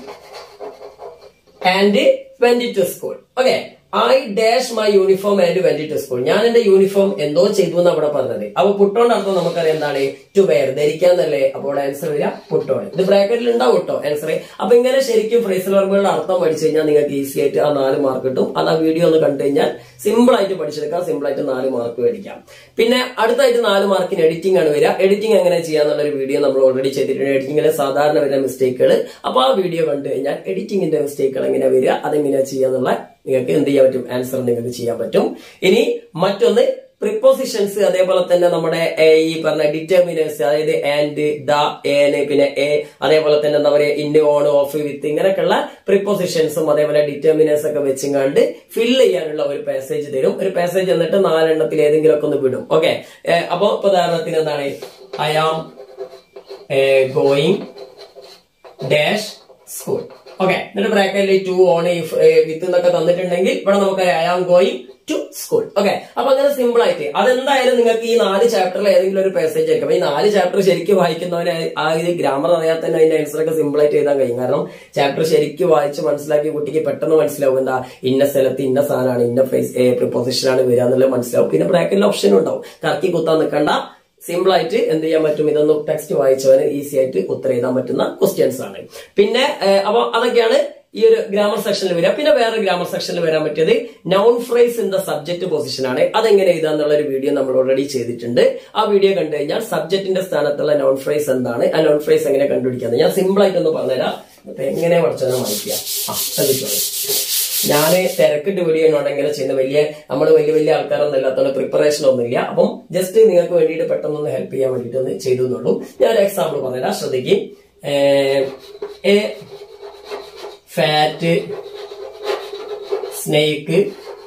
Speaker 1: and went to school. Okay, I dash my uniform and went to school. ഞാൻ എന്റെ യൂണിഫോം എന്തോ ചെയ്തു എന്ന് അവിടെ പറഞ്ഞത്. അപ്പൊ പുട്ടോണ്ട് അർത്ഥം നമുക്കറിയാം എന്താണ്? ടു വെയർ, ധരിക്കാന്നല്ലേ. അപ്പോൾ ആൻസർ വരിക പുട്ടോൺ. ഇത് ബ്രാക്കറ്റിൽ ഉണ്ടാവും കേട്ടോ ആൻസർ. അപ്പൊ ഇങ്ങനെ ശരിക്കും ഫ്രേസൽ വെർബുകളുടെ അർത്ഥം പഠിച്ചു കഴിഞ്ഞാൽ നിങ്ങൾക്ക് ഈസി ആയിട്ട് ആ 4 മാർക്ക് കിട്ടും. അത് ആ വീഡിയോ ഒന്ന് കണ്ടു കഴിഞ്ഞാൽ സിമ്പിൾ ആയിട്ട് പഠിച്ചെടുക്കാം. സിമ്പിൾ ആയിട്ട് 4 മാർക്ക് മേടിക്കാം. പിന്നെ അടുത്തായിട്ട് 4 മാർക്കിന് എഡിറ്റിംഗ് ആണ് വരിക. എഡിറ്റിംഗ് എങ്ങനെ ചെയ്യാന്നുള്ളൊരു വീഡിയോ നമ്മൾ ഓൾറെഡി ചെയ്തിട്ടുണ്ട്. എഡിറ്റിംഗിലെ സാധാരണ വരുന്ന മിസ്റ്റേക്കുകൾ. അപ്പൊ ആ വീഡിയോ കണ്ടു കഴിഞ്ഞാൽ എഡിറ്റിംഗിന്റെ മിസ്റ്റേക്കുകൾ എങ്ങനെയാ വരിക, അതെങ്ങനെയാ ചെയ്യാന്നുള്ള നിങ്ങൾക്ക് എന്ത് ചെയ്യാൻ പറ്റും? ആൻസർ നിങ്ങൾക്ക് ചെയ്യാൻ പറ്റും. ഇനി മറ്റൊന്ന് പ്രിപ്പോസിഷൻസ്, അതേപോലെ തന്നെ നമ്മുടെ ഈ പറഞ്ഞ ഡിറ്റർമിനേഴ്സ്, അതായത് ആൻഡ്, ദ, ഏന്, പിന്നെ എ, അതേപോലെ തന്നെ എന്താ പറയാ ഇൻ, ഓൺ, ഓഫ്, വിത്ത്, ഇങ്ങനെയൊക്കെയുള്ള പ്രിപ്പോസിഷൻസും അതേപോലെ ഡിറ്റർമിനേഴ്സ് ഒക്കെ വെച്ചുകൊണ്ട് ഫില്ല് ചെയ്യാനുള്ള ഒരു പാസേജ് തരും. ഒരു പാസേജ് എന്നിട്ട് 4 എണ്ണത്തിൽ ഏതെങ്കിലും ഒക്കെ ഒന്ന് വിടും. ഓക്കെ, അപ്പൊ ഉദാഹരണത്തിന് എന്താണ്? I am going dash school. Okay, എന്നിട്ട് ബ്രാക്കറ്റിൽ ടു, ഓൺ, വിത്ത് എന്നൊക്കെ തന്നിട്ടുണ്ടെങ്കിൽ ഇവിടെ നമുക്ക് I am going to school. Okay, അപ്പൊ അങ്ങനെ സിമ്പിൾ ആയിട്ട് അതെന്തായാലും നിങ്ങൾക്ക് ഈ 4 ചാപ്റ്ററിൽ ഏതെങ്കിലും ഒരു പാസേജ് ആയിരിക്കും. അപ്പൊ ഈ 4 ചാപ്റ്റർ ശരിക്കും വായിക്കുന്നവന് ആ ഇത് ഗ്രാമർ അറിയാതെ തന്നെ അതിന്റെ ആൻസർ ഒക്കെ സിമ്പിൾ ആയിട്ട് എഴുതാൻ കഴിയും. കാരണം ചാപ്റ്റർ ശരിക്കും വായിച്ച് മനസ്സിലാക്കി കുട്ടിക്ക് പെട്ടെന്ന് മനസ്സിലാവും എന്താ ഇന്ന സ്ഥലത്ത് ഇന്ന സാധനമാണ്, ഇന്ന പ്രിപ്പോസിഷൻ ആണ് വരിക എന്നുള്ളത് മനസ്സിലാവും. പിന്നെ ബ്രാക്കറ്റിൽ ഓപ്ഷനും ഉണ്ടാവും. കറക്കി കുത്താൻ നിൽക്കണ്ട. സിമ്പിൾ ആയിട്ട് എന്ത് ചെയ്യാൻ പറ്റും? ഇതൊന്നും ടെക്സ്റ്റ് വായിച്ചവന് ഈസി ആയിട്ട് ഉത്തരം എഴുതാൻ പറ്റുന്ന ക്വസ്റ്റ്യൻസ് ആണ്. പിന്നെ അപ്പൊ അതൊക്കെയാണ് ഈ ഒരു ഗ്രാമർ സെക്ഷനിൽ വരിക. പിന്നെ വേറെ ഗ്രാമർ സെക്ഷനിൽ വരാൻ പറ്റിയത് noun phrase in the subject position ആണ്. അതെങ്ങനെ എഴുതാന്നുള്ള ഒരു വീഡിയോ നമ്മൾ ഓൾറെഡി ചെയ്തിട്ടുണ്ട്. ആ വീഡിയോ കണ്ടു കഴിഞ്ഞാൽ സബ്ജക്റ്റിന്റെ സ്ഥാനത്തുള്ള നൗൺ ഫ്രേസ് എന്താണ്, ആ നൗൺ ഫ്രേസ് എങ്ങനെ കണ്ടുപിടിക്കാന്ന് ഞാൻ സിമ്പിൾ ആയിട്ടൊന്ന് പറഞ്ഞുതരാം. എങ്ങനെ പഠിച്ചാൽ വായിക്കുക. ശ്രദ്ധിച്ചോളൂ. ഞാൻ തിരക്കിട്ട് വീഡിയോ ഉണ്ടെങ്കിൽ ചെയ്യുന്ന നമ്മൾ വലിയ ആൾക്കാരൊന്നും ഇല്ലാത്തതുകൊണ്ട് പ്രിപ്പറേഷൻ ഒന്നുമില്ല. അപ്പം ജസ്റ്റ് നിങ്ങൾക്ക് വേണ്ടിയിട്ട് പെട്ടെന്നൊന്ന് ഹെൽപ്പ് ചെയ്യാൻ വേണ്ടിയിട്ട് ഒന്ന് ചെയ്തു എന്നുള്ളൂ. ഞാൻ എക്സാമ്പിൾ പറഞ്ഞുതരാം, ശ്രദ്ധിക്കും. A fat snake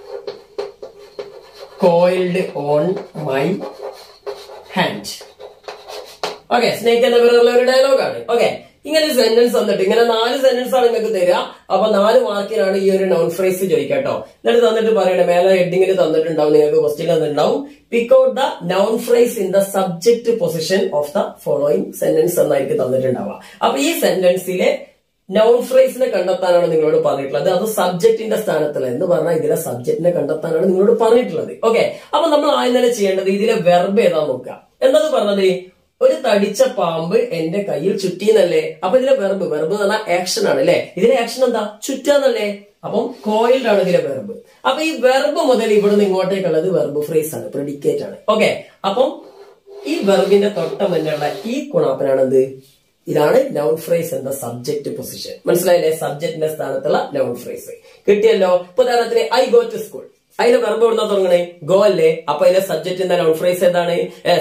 Speaker 1: coiled on my hand. Okay, snake എന്ന പേരുള്ള ഒരു ഡയലോഗാണ്. ഓക്കെ, ഇങ്ങനെ ഒരു സെന്റൻസ് തന്നിട്ട് ഇങ്ങനെ 4 സെന്റൻസ് ആണ് നിങ്ങൾക്ക് തരിക. അപ്പൊ 4 മാർക്കിനാണ് ഈ ഒരു നൗൺ ഫ്രേസ് ചോദിക്കാട്ടോ. എന്നിട്ട് തന്നിട്ട് പറയണേ, മേലെ ഹെഡിങ്ങിൽ തന്നിട്ടുണ്ടാവും, നിങ്ങൾക്ക് ക്വസ്റ്റ്യൻ തന്നിട്ടുണ്ടാവും. Pick out the noun phrase in the subject position of the following sentence എന്നായിരിക്കും തന്നിട്ടുണ്ടാവുക. അപ്പൊ ഈ സെന്റൻസിലെ നൗൺ ഫ്രേസിനെ കണ്ടെത്താനാണ് നിങ്ങളോട് പറഞ്ഞിട്ടുള്ളത്. അത് സബ്ജക്റ്റിന്റെ സ്ഥാനത്തുള്ള എന്ന് പറഞ്ഞാൽ ഇതിലെ സബ്ജക്റ്റിനെ കണ്ടെത്താനാണ് നിങ്ങളോട് പറഞ്ഞിട്ടുള്ളത്. ഓക്കെ, അപ്പൊ നമ്മൾ ആദ്യം തന്നെ ചെയ്യേണ്ടത് ഇതിലെ വെർബ് ഏതാ നോക്കുക. എന്താ പറഞ്ഞത്? ഒരു തടിച്ച പാമ്പ് എന്റെ കയ്യിൽ ചുറ്റിന്നല്ലേ. അപ്പൊ ഇതിലെ വെർബ് എന്ന് പറഞ്ഞാൽ ആക്ഷൻ ആണ് അല്ലെ. ഇതിലെ ആക്ഷൻ എന്താ? ചുറ്റാന്നല്ലേ. അപ്പം കോയിൽഡ് ആണ് ഇതിലെ വെർബ്. അപ്പൊ ഈ വെർബ് മുതൽ ഇവിടുന്ന് ഇങ്ങോട്ടേക്കുള്ളത് വെർബ് ഫ്രേസ് ആണ്, പ്രെഡിക്കേറ്റ് ആണ്. ഓക്കെ, അപ്പം ഈ വെർബിന്റെ തൊട്ട മുന്നുള്ള ഈ കുണാപ്പനാണ് എന്ത്? ഇതാണ് നൗൺ ഫ്രേസ് എന്ന സബ്ജക്ട് പൊസിഷൻ. മനസ്സിലായില്ലേ? സബ്ജക്റ്റിന്റെ സ്ഥാനത്തുള്ള നൗൺ ഫ്രേസ് കിട്ടിയല്ലോ. ഉദാഹരണത്തിന് ഐ ഗോ ടു സ്കൂൾ. അതിന്റെ വെർബ് എവിടുന്നാ തുടങ്ങണേ? ഗോ അല്ലേ? അപ്പൊ അതിലെ സബ്ജക്ട് എന്താ? നൗൺ ഫ്രേസ് ഏതാണ്?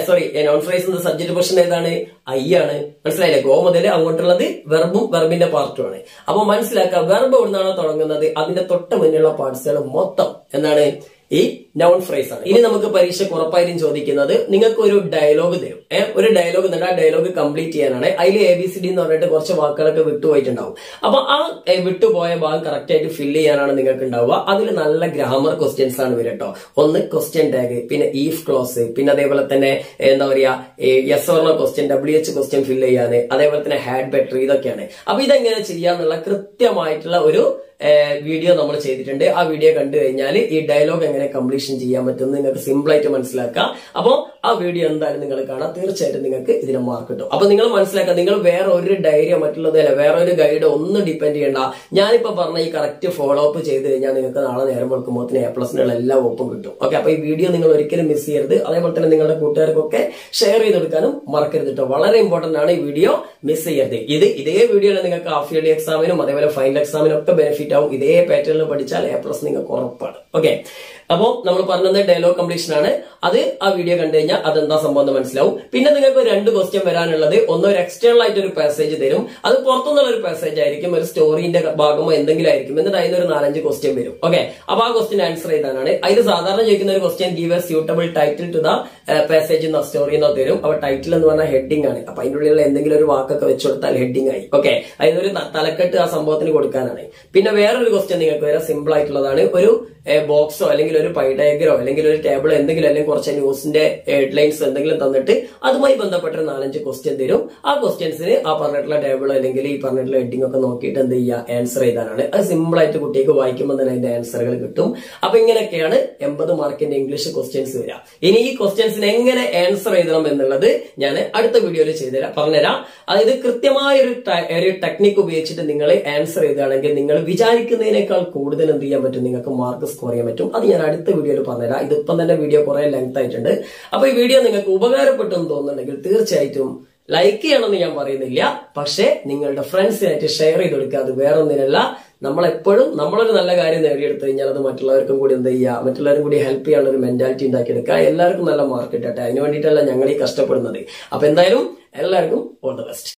Speaker 1: നൗൺ ഫ്രേസിന്റെ സബ്ജക്ട് പൊസിഷൻ ഏതാണ്? ഐ ആണ്. മനസ്സിലായില്ലേ? ഗോ മുതൽ അങ്ങോട്ടുള്ളത് വെർബും വെർബിന്റെ പാർട്ടുമാണ്. അപ്പൊ മനസ്സിലാക്കുക, വെർബ് എവിടുന്നാണോ തുടങ്ങുന്നത് അതിന്റെ തൊട്ട് മുന്നിലുള്ള പാർട്സുകൾ മൊത്തം എന്താണ്? ഈ നൗൺ ഫ്രേസ് ആണ്. ഇനി നമുക്ക് പരീക്ഷയ്ക്ക് ഉറപ്പായിട്ടും ചോദിക്കുന്നത്, നിങ്ങൾക്ക് ഒരു ഡയലോഗ് തരും. ഒരു ഡയലോഗ് എന്നിട്ട് ആ ഡയലോഗ് കംപ്ലീറ്റ് ചെയ്യാനാണ്. അതിൽ ABCD എന്ന് പറഞ്ഞിട്ട് കുറച്ച് വാക്കുകളൊക്കെ വിട്ടുപോയിട്ടുണ്ടാവും. അപ്പൊ ആ വിട്ടുപോയ ഭാഗം കറക്റ്റ് ആയിട്ട് ഫില്ല് ചെയ്യാനാണ് നിങ്ങൾക്ക് ഉണ്ടാവുക. അതിൽ നല്ല ഗ്രാമർ ക്വസ്റ്റ്യൻസ് ആണ് വരും കേട്ടോ. ഒന്ന് ക്വസ്റ്റ്യൻ ടാഗ്, പിന്നെ ഈഫ് ക്ലോസ്, പിന്നെ അതേപോലെ തന്നെ എന്താ പറയാ yes or no question, WH question fill ചെയ്യാന്, അതേപോലെ തന്നെ ഹാഡ് ബെറ്റർ, ഇതൊക്കെയാണ്. അപ്പൊ ഇതെങ്ങനെ ചെയ്യാന്നുള്ള കൃത്യമായിട്ടുള്ള ഒരു വീഡിയോ നമ്മൾ ചെയ്തിട്ടുണ്ട്. ആ വീഡിയോ കണ്ടു കഴിഞ്ഞാൽ ഈ ഡയലോഗ് എങ്ങനെ കംപ്ലീഷൻ ചെയ്യാൻ പറ്റും നിങ്ങൾക്ക് സിമ്പിൾ ആയിട്ട് മനസ്സിലാക്കാം. അപ്പോൾ ആ വീഡിയോ എന്തായാലും നിങ്ങൾ കാണാം. തീർച്ചയായിട്ടും നിങ്ങൾക്ക് ഇതിന് മാർക്ക് കിട്ടും. അപ്പൊ നിങ്ങൾ മനസ്സിലാക്കുക, നിങ്ങൾ വേറെ ഒരു ഡയറിയോ മറ്റുള്ളതല്ല, വേറെ ഒരു ഗൈഡോ ഒന്നും ഡിപ്പെൻഡ് ചെയ്യണ്ട. ഞാനിപ്പോ പറഞ്ഞ ഈ കറക്റ്റ് ഫോളോ അപ്പ് ചെയ്ത് കഴിഞ്ഞാൽ നിങ്ങൾക്ക് നാളെ നേരം വെളുക്കുമ്പോൾ A+നുള്ള എല്ലാ ഒപ്പും കിട്ടും. ഓക്കെ, അപ്പൊ ഈ വീഡിയോ നിങ്ങൾ ഒരിക്കലും മിസ് ചെയ്യരുത്. അതേപോലെ തന്നെ നിങ്ങളുടെ കൂട്ടുകാർക്കൊക്കെ ഷെയർ ചെയ്ത് കൊടുക്കാനും മറക്കരുത് കേട്ടോ. വളരെ ഇമ്പോർട്ടന്റ് ആണ്, ഈ വീഡിയോ മിസ് ചെയ്യരുത്. ഇതേ വീഡിയോയിൽ നിങ്ങൾക്ക് ഹാഫ് ഇയർലി എക്സാമിനും അതേപോലെ ഫൈനൽ എക്സാമിനും ഒക്കെ ബെനിഫിറ്റ് ആവും. ഇതേ പാറ്റേണിൽ പഠിച്ചാൽ A+ നിങ്ങൾക്ക് ഉറപ്പാണ്. ഓക്കെ, അപ്പോ നമ്മൾ പറഞ്ഞത് ഡയലോഗ് കംപ്ലീഷൻ ആണ്. അത് ആ വീഡിയോ കണ്ടു കഴിഞ്ഞാൽ അതെന്താ സംഭവം എന്ന് മനസ്സിലാവും. പിന്നെ നിങ്ങൾക്ക് 2 ക്വസ്റ്റ്യൻ വരാനുള്ളത്, ഒന്ന് ഒരു എക്സ്റ്റേണൽ ആയിട്ട് ഒരു പാസേജ് തരും. അത് പുറത്തുനിന്നുള്ള ഒരു പാസേജ് ആയിരിക്കും, ഒരു സ്റ്റോറിന്റെ ഭാഗമോ എന്തെങ്കിലും ആയിരിക്കും. എന്നിട്ട് അതിന് ഒരു 4-5 ക്വസ്റ്റ്യൻ വരും. ഓക്കെ, അപ്പൊ ആ ക്വസ്റ്റ്യൻ ആൻസർ ചെയ്താനാണ്. അതിൽ സാധാരണ ചോദിക്കുന്ന ഒരു question, give a suitable title to the passage എന്ന സ്റ്റോറി എന്നോ തരും. അപ്പൊ ടൈറ്റിൽ എന്ന് പറഞ്ഞാൽ ഹെഡിങ് ആണ്. അപ്പൊ അതിന്റെ ഉള്ളിലുള്ള എന്തെങ്കിലും ഒരു വാക്കൊക്കെ വെച്ചു കൊടുത്താൽ ഹെഡിങ് ആയി. ഓക്കെ, അതിനൊരു തലക്കെട്ട് ആ സംഭവത്തിന് കൊടുക്കാനാണ്. പിന്നെ വേറൊരു ക്വസ്റ്റ്യൻ നിങ്ങൾക്ക് വരാം, സിമ്പിൾ ആയിട്ടുള്ളതാണ്. ഒരു ബോക്സോ അല്ലെങ്കിൽ ഒരു പൈ ഡയഗ്രോ അല്ലെങ്കിൽ ഒരു ടേബിളോ എന്തെങ്കിലും, അല്ലെങ്കിൽ കുറച്ച് ന്യൂസിന്റെ ഹെഡ്ലൈൻസ് എന്തെങ്കിലും തന്നിട്ട് അതുമായി ബന്ധപ്പെട്ട 4-5 ക്വസ്റ്റ്യൻ തരും. ആ ക്വസ്റ്റ്യൻസിന് ആ പറഞ്ഞിട്ടുള്ള ടേബിളോ അല്ലെങ്കിൽ ഈ പറഞ്ഞിട്ടുള്ള ഹെഡിങ് ഒക്കെ നോക്കിയിട്ട് എന്ത് ചെയ്യുക, ആൻസർ ചെയ്താനാണ്. അത് സിമ്പിൾ ആയിട്ട് കുട്ടിക്ക് വായിക്കുമ്പോൾ തന്നെ അതിന്റെ ആൻസറുകൾ കിട്ടും. അപ്പൊ ഇങ്ങനെയൊക്കെയാണ് 80 മാർക്കിന്റെ ഇംഗ്ലീഷ് ക്വസ്റ്റ്യൻസ് വരിക. ഇനി ഈ ക്വസ്റ്റ്യൻസിന് എങ്ങനെ ആൻസർ എഴുതണം എന്നുള്ളത് ഞാൻ അടുത്ത വീഡിയോയിൽ പറഞ്ഞുതരാം. അതായത് കൃത്യമായ ഒരു ടെക്നിക്ക് ഉപയോഗിച്ചിട്ട് നിങ്ങൾ ആൻസർ ചെയ്താണെങ്കിൽ നിങ്ങൾ വിചാരിക്കുന്നതിനേക്കാൾ കൂടുതൽ എന്ത് ചെയ്യാൻ പറ്റും, നിങ്ങൾക്ക് മാർക്ക് സ്കോർ ചെയ്യാൻ പറ്റും. അത് ഞാൻ അടുത്ത വീഡിയോയിൽ പറഞ്ഞുതരാം. ഇതിപ്പം തന്നെ വീഡിയോ കുറെ ലെങ്ത് ആയിട്ടുണ്ട്. അപ്പൊ ഈ വീഡിയോ നിങ്ങൾക്ക് ഉപകാരപ്പെട്ടെന്ന് തോന്നുന്നുണ്ടെങ്കിൽ തീർച്ചയായിട്ടും ലൈക്ക് ചെയ്യണമെന്ന് ഞാൻ പറയുന്നില്ല, പക്ഷേ നിങ്ങളുടെ ഫ്രണ്ട്സിനായിട്ട് ഷെയർ ചെയ്ത് കൊടുക്കുക. അത് വേറെ ഒന്നിനല്ല, നമ്മളെപ്പോഴും നമ്മളൊരു നല്ല കാര്യം നേടിയെടുത്തു കഴിഞ്ഞാൽ അത് മറ്റുള്ളവർക്കും കൂടി എന്ത് ചെയ്യുക, മറ്റുള്ളവരും കൂടി ഹെൽപ്പ് ചെയ്യാനുള്ള ഒരു മെന്റാലിറ്റി ഉണ്ടാക്കിയെടുക്കുക. എല്ലാവർക്കും നല്ല മാർക്ക് കിട്ടട്ടെ. അതിന് വേണ്ടിയിട്ടല്ല ഞങ്ങൾ ഈ കഷ്ടപ്പെടുന്നത്. അപ്പൊ എന്തായാലും എല്ലാവർക്കും ഓൾ ദ ബെസ്റ്റ്.